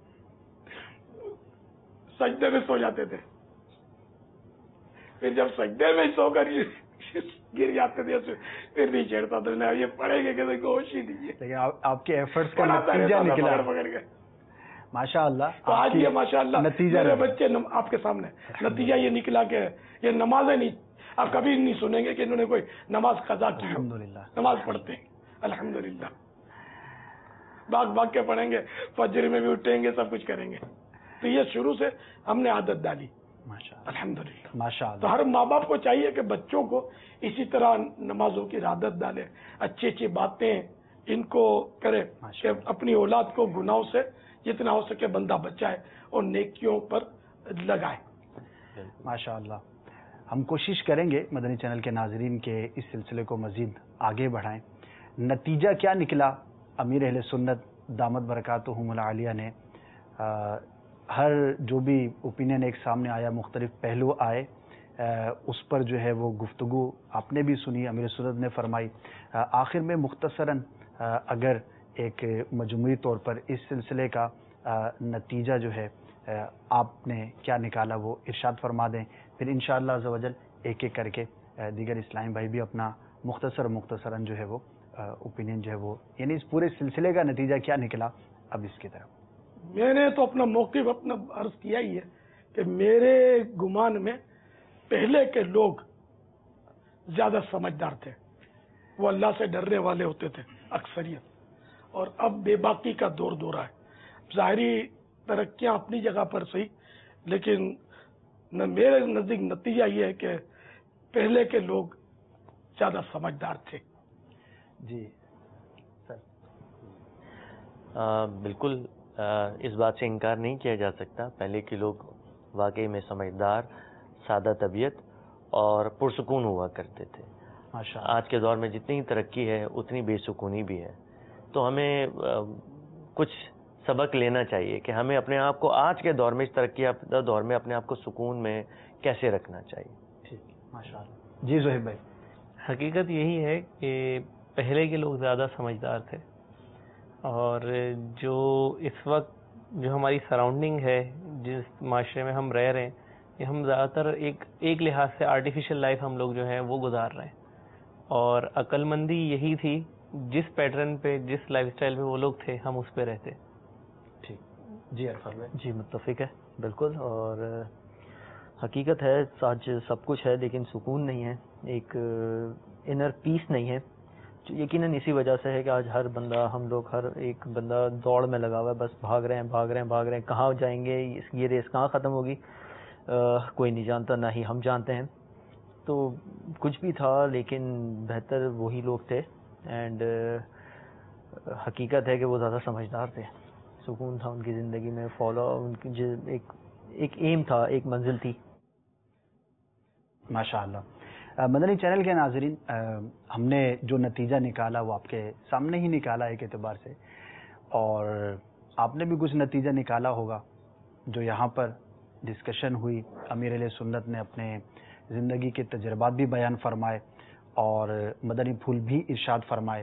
سجدے میں سو جاتے تھے, پھر جب سجدے میں سو کر گر جاتے تھے پھر نہیں چھیڑتا تھا, یہ پڑھیں گے کہ ہوش ہی نہیں ہے. لیکن آپ کے ایفرٹس کا نتیجہ نکلا پکڑ کے ماشاء اللہ. تو آج یہ ماشاء اللہ نتیجہ میرے بچے آپ کے سامنے نتیجہ یہ نکلا کہ یہ نمازیں نہیں, آپ کبھی نہیں سنیں گے کہ انہوں نے کوئی نماز قضا کی. الحمدللہ نماز پڑھتے ہیں الحمدللہ, باغ باغ کے پڑھیں گے, فجر میں بھی اٹھیں گے, سب کچھ کریں گے. تو یہ شروع سے ہم نے عادت ڈالی الحمدللہ ماشاء اللہ. تو ہر ماں باپ کو چاہیے کہ بچوں کو اسی طرح نمازوں کی عادت ڈالے, اچھی اچھی باتیں ان کو کرے کہ اپنی اولاد کو گناہوں سے جتنا ہو سکے بندہ بچائے اور نیکیوں پر لگائے. ماشاء اللہ. ہم کوشش کریں گے مدنی چینل کے ناظرین کے اس سلسلے کو مزید آگے بڑھائیں. نتیجہ کیا نکلا, امیر اہل سنت دامت برکاتہم العالیہ نے ہر جو بھی اوپینین ایک سامنے آیا, مختلف پہلو آئے, اس پر جو ہے وہ گفتگو آپ نے بھی سنی، امیر سنت نے فرمائی. آخر میں مختصراً اگر ایک مجموعی طور پر اس سلسلے کا نتیجہ جو ہے آپ نے کیا نکالا وہ ارشاد فرما دیں، پھر انشاءاللہ عز و جل ایک ایک کر کے دیگر اسلامی بھائی بھی اپنا مختصر مختصراً جو ہے وہ اوپینین جو ہے وہ، یعنی اس پورے سلسلے کا نتیجہ کیا نکلا اب اس کی طرف. میں نے تو اپنا موقف اپنا عرض کیا ہی ہے کہ میرے گمان میں پہلے کے لوگ زیادہ سمجھدار تھے، وہ اللہ سے ڈرنے والے ہوتے تھے اکثریت، اور اب بے باکی کا دور دورہ ہے. ظاہری ترقیاں اپنی جگہ پر صحیح، لیکن میرے نزدیک نتیجہ یہ ہے کہ پہلے کے لوگ زیادہ سمجھدار تھے. جی سر. آ, بالکل آ, اس بات سے انکار نہیں کیا جا سکتا. پہلے کے لوگ واقعی میں سمجھدار، سادہ طبیعت اور پرسکون ہوا کرتے تھے. آج کے دور میں جتنی ترقی ہے اتنی بے سکونی بھی ہے. تو ہمیں آ, کچھ سبق لینا چاہیے کہ ہمیں اپنے آپ کو آج کے دور میں، اس ترقی یافتہ دور میں، اپنے آپ کو سکون میں کیسے رکھنا چاہیے. ٹھیک، ماشاء اللہ. جی زہیب بھائی. حقیقت یہی ہے کہ پہلے کے لوگ زیادہ سمجھدار تھے، اور جو اس وقت جو ہماری سراؤنڈنگ ہے، جس معاشرے میں ہم رہ رہے ہیں، یہ ہم زیادہ تر ایک ایک لحاظ سے آرٹیفیشل لائف ہم لوگ جو ہے وہ گزار رہے ہیں. اور عقل مندی یہی تھی، جس پیٹرن پہ، جس لائف سٹائل پہ وہ لوگ تھے، ہم اس پہ رہتے. ٹھیک. جی عرفات بھائی. جی متفق ہے بالکل. اور حقیقت ہے آج سب کچھ ہے لیکن سکون نہیں ہے، ایک انر پیس نہیں ہے. یقیناً اسی وجہ سے ہے کہ آج ہر بندہ، ہم لوگ ہر ایک بندہ دوڑ میں لگا ہوا ہے، بس بھاگ رہے ہیں بھاگ رہے ہیں بھاگ رہے ہیں. کہاں جائیں گے، یہ ریس کہاں ختم ہوگی کوئی نہیں جانتا، نہ ہی ہم جانتے ہیں. تو کچھ بھی تھا لیکن بہتر وہی لوگ تھے. اینڈ حقیقت ہے کہ وہ زیادہ سمجھدار تھے. سکون تھا ان کی زندگی میں، فالو ان کی جو ایک ایک ایم تھا، ایک منزل تھی. ماشاء اللہ. مدنی چینل کے ناظرین، ہم نے جو نتیجہ نکالا وہ آپ کے سامنے ہی نکالا ایک اعتبار سے، اور آپ نے بھی کچھ نتیجہ نکالا ہوگا. جو یہاں پر ڈسکشن ہوئی، امیر اہل سنت نے اپنے زندگی کے تجربات بھی بیان فرمائے اور مدنی پھول بھی ارشاد فرمائے.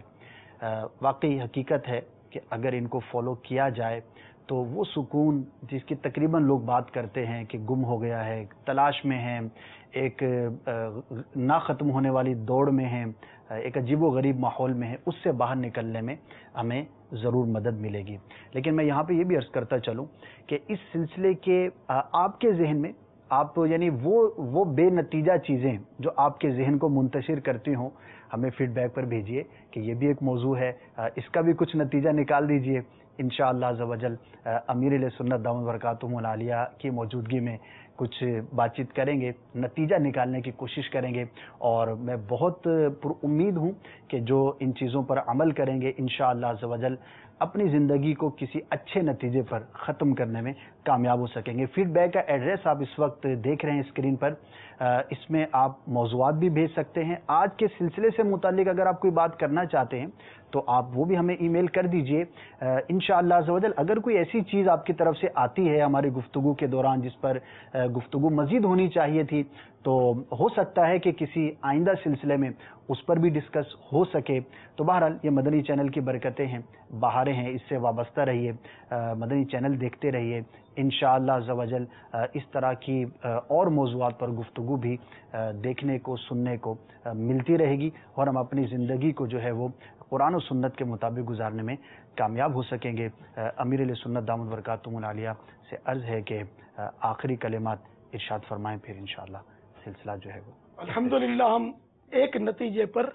واقعی حقیقت ہے کہ اگر ان کو فالو کیا جائے تو وہ سکون جس کی تقریباً لوگ بات کرتے ہیں کہ گم ہو گیا ہے، تلاش میں ہیں، ایک نہ ختم ہونے والی دوڑ میں ہیں، ایک عجیب و غریب ماحول میں ہے، اس سے باہر نکلنے میں ہمیں ضرور مدد ملے گی. لیکن میں یہاں پہ یہ بھی عرض کرتا چلوں کہ اس سلسلے کے آپ کے ذہن میں، آپ یعنی وہ وہ بے نتیجہ چیزیں جو آپ کے ذہن کو منتشر کرتی ہوں، ہمیں فیڈ بیک پر بھیجیے کہ یہ بھی ایک موضوع ہے، اس کا بھی کچھ نتیجہ نکال دیجیے. انشاءاللہ عز و جل امیر اہل سنت دامت برکاتہم العالیہ کی موجودگی میں کچھ بات چیت کریں گے، نتیجہ نکالنے کی کوشش کریں گے. اور میں بہت پر امید ہوں کہ جو ان چیزوں پر عمل کریں گے انشاءاللہ عز و جل اپنی زندگی کو کسی اچھے نتیجے پر ختم کرنے میں کامیاب ہو سکیں گے. فیڈ بیک کا ایڈریس آپ اس وقت دیکھ رہے ہیں اسکرین پر. اس میں آپ موضوعات بھی بھیج سکتے ہیں. آج کے سلسلے سے متعلق اگر آپ کوئی بات کرنا چاہتے ہیں تو آپ وہ بھی ہمیں ای میل کر دیجئے. انشاءاللہ عز و جل اگر کوئی ایسی چیز آپ کی طرف سے آتی ہے ہماری گفتگو کے دوران جس پر گفتگو مزید ہونی چاہیے تھی، تو ہو سکتا ہے کہ کسی آئندہ سلسلے میں اس پر بھی ڈسکس ہو سکے. تو بہرحال یہ مدنی چینل کی برکتیں ہیں، بہاریں ہیں، اس سے وابستہ رہیے، مدنی چینل دیکھتے رہیے. انشاءاللہ عز و جل اس طرح کی اور موضوعات پر گفتگو بھی دیکھنے کو، سننے کو ملتی رہے گی، اور ہم اپنی زندگی کو جو ہے وہ قرآن و سنت کے مطابق گزارنے میں کامیاب ہو سکیں گے. امیر اہل سنت دامت برکاتہم العالیہ سے عرض ہے کہ آخری کلمات ارشاد فرمائیں، پھر انشاءاللہ سلسلہ جو ہے وہ. الحمدللہ ہم ایک نتیجے پر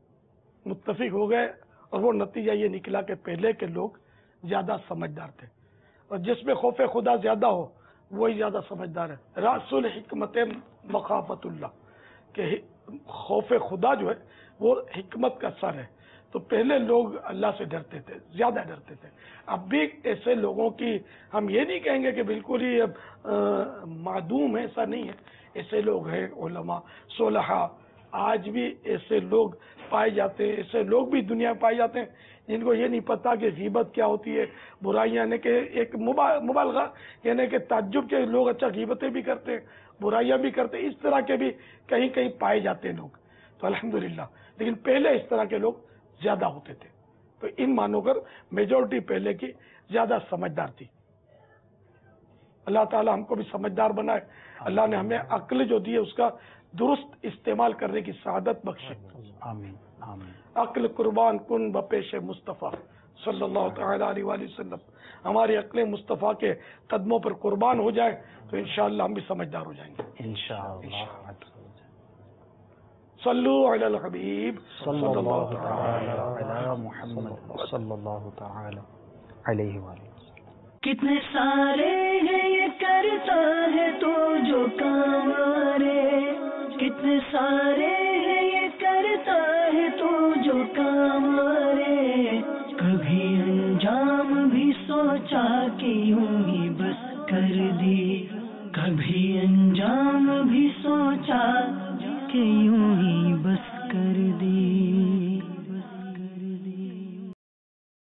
متفق ہو گئے، اور وہ نتیجہ یہ نکلا کہ پہلے کے لوگ زیادہ سمجھدار تھے، اور جس میں خوف خدا زیادہ ہو وہی زیادہ سمجھدار ہے. راس الحکمت مخافت اللہ، کہ خوف خدا جو ہے وہ حکمت کا سر ہے. تو پہلے لوگ اللہ سے ڈرتے تھے، زیادہ ڈرتے تھے. اب بھی ایسے لوگوں کی ہم یہ نہیں کہیں گے کہ بالکل ہی معدوم ہے، ایسا نہیں ہے. ایسے لوگ ہیں علماء صلحاء، آج بھی ایسے لوگ پائے جاتے ہیں. ایسے لوگ بھی دنیا میں پائے جاتے ہیں جن کو یہ نہیں پتا کہ غیبت کیا ہوتی ہے، برائیاں، یعنی کہ ایک مبالغہ، یعنی کہ تعجب کے لوگ اچھا غیبتیں بھی کرتے ہیں बुराइयां भी करते, इस तरह के भी कहीं कहीं पाए जाते हैं लोग, तो अल्हम्दुलिल्लाह। लेकिन पहले इस तरह के लोग ज्यादा होते थे, तो इन मानों कर मेजोरिटी पहले की ज्यादा समझदार थी। अल्लाह ताला हमको भी समझदार बनाए, अल्लाह ने हमें अक्ल जो दी है उसका दुरुस्त इस्तेमाल करने की सआदत बख्शे। आमीन आमीन। अक्ल कुर्बान कुन बपेश मुस्तफ़ा सल्लल्लाहु तआला अलैहि वसल्लम, हमारी अक्लें मुस्तफ़ा के कदमों पर कुर्बान हो जाए तो इंशाअल्लाह हम भी समझदार हो जाएंगे इंशाअल्लाह। सल्लु अलल हबीब सल्लल्लाहु तआला अला मुहम्मद सल्लल्लाहु तआला अलैहि वसल्लम। कितने सारे हैं ये करता है तो जो काम रे, कितने सारे हैं ये करता है तो जो काम रे, कभी अंजाम भी सोचा कि यूं ही बस कर दी, कभी अंजाम भी सोचा कि यूं ही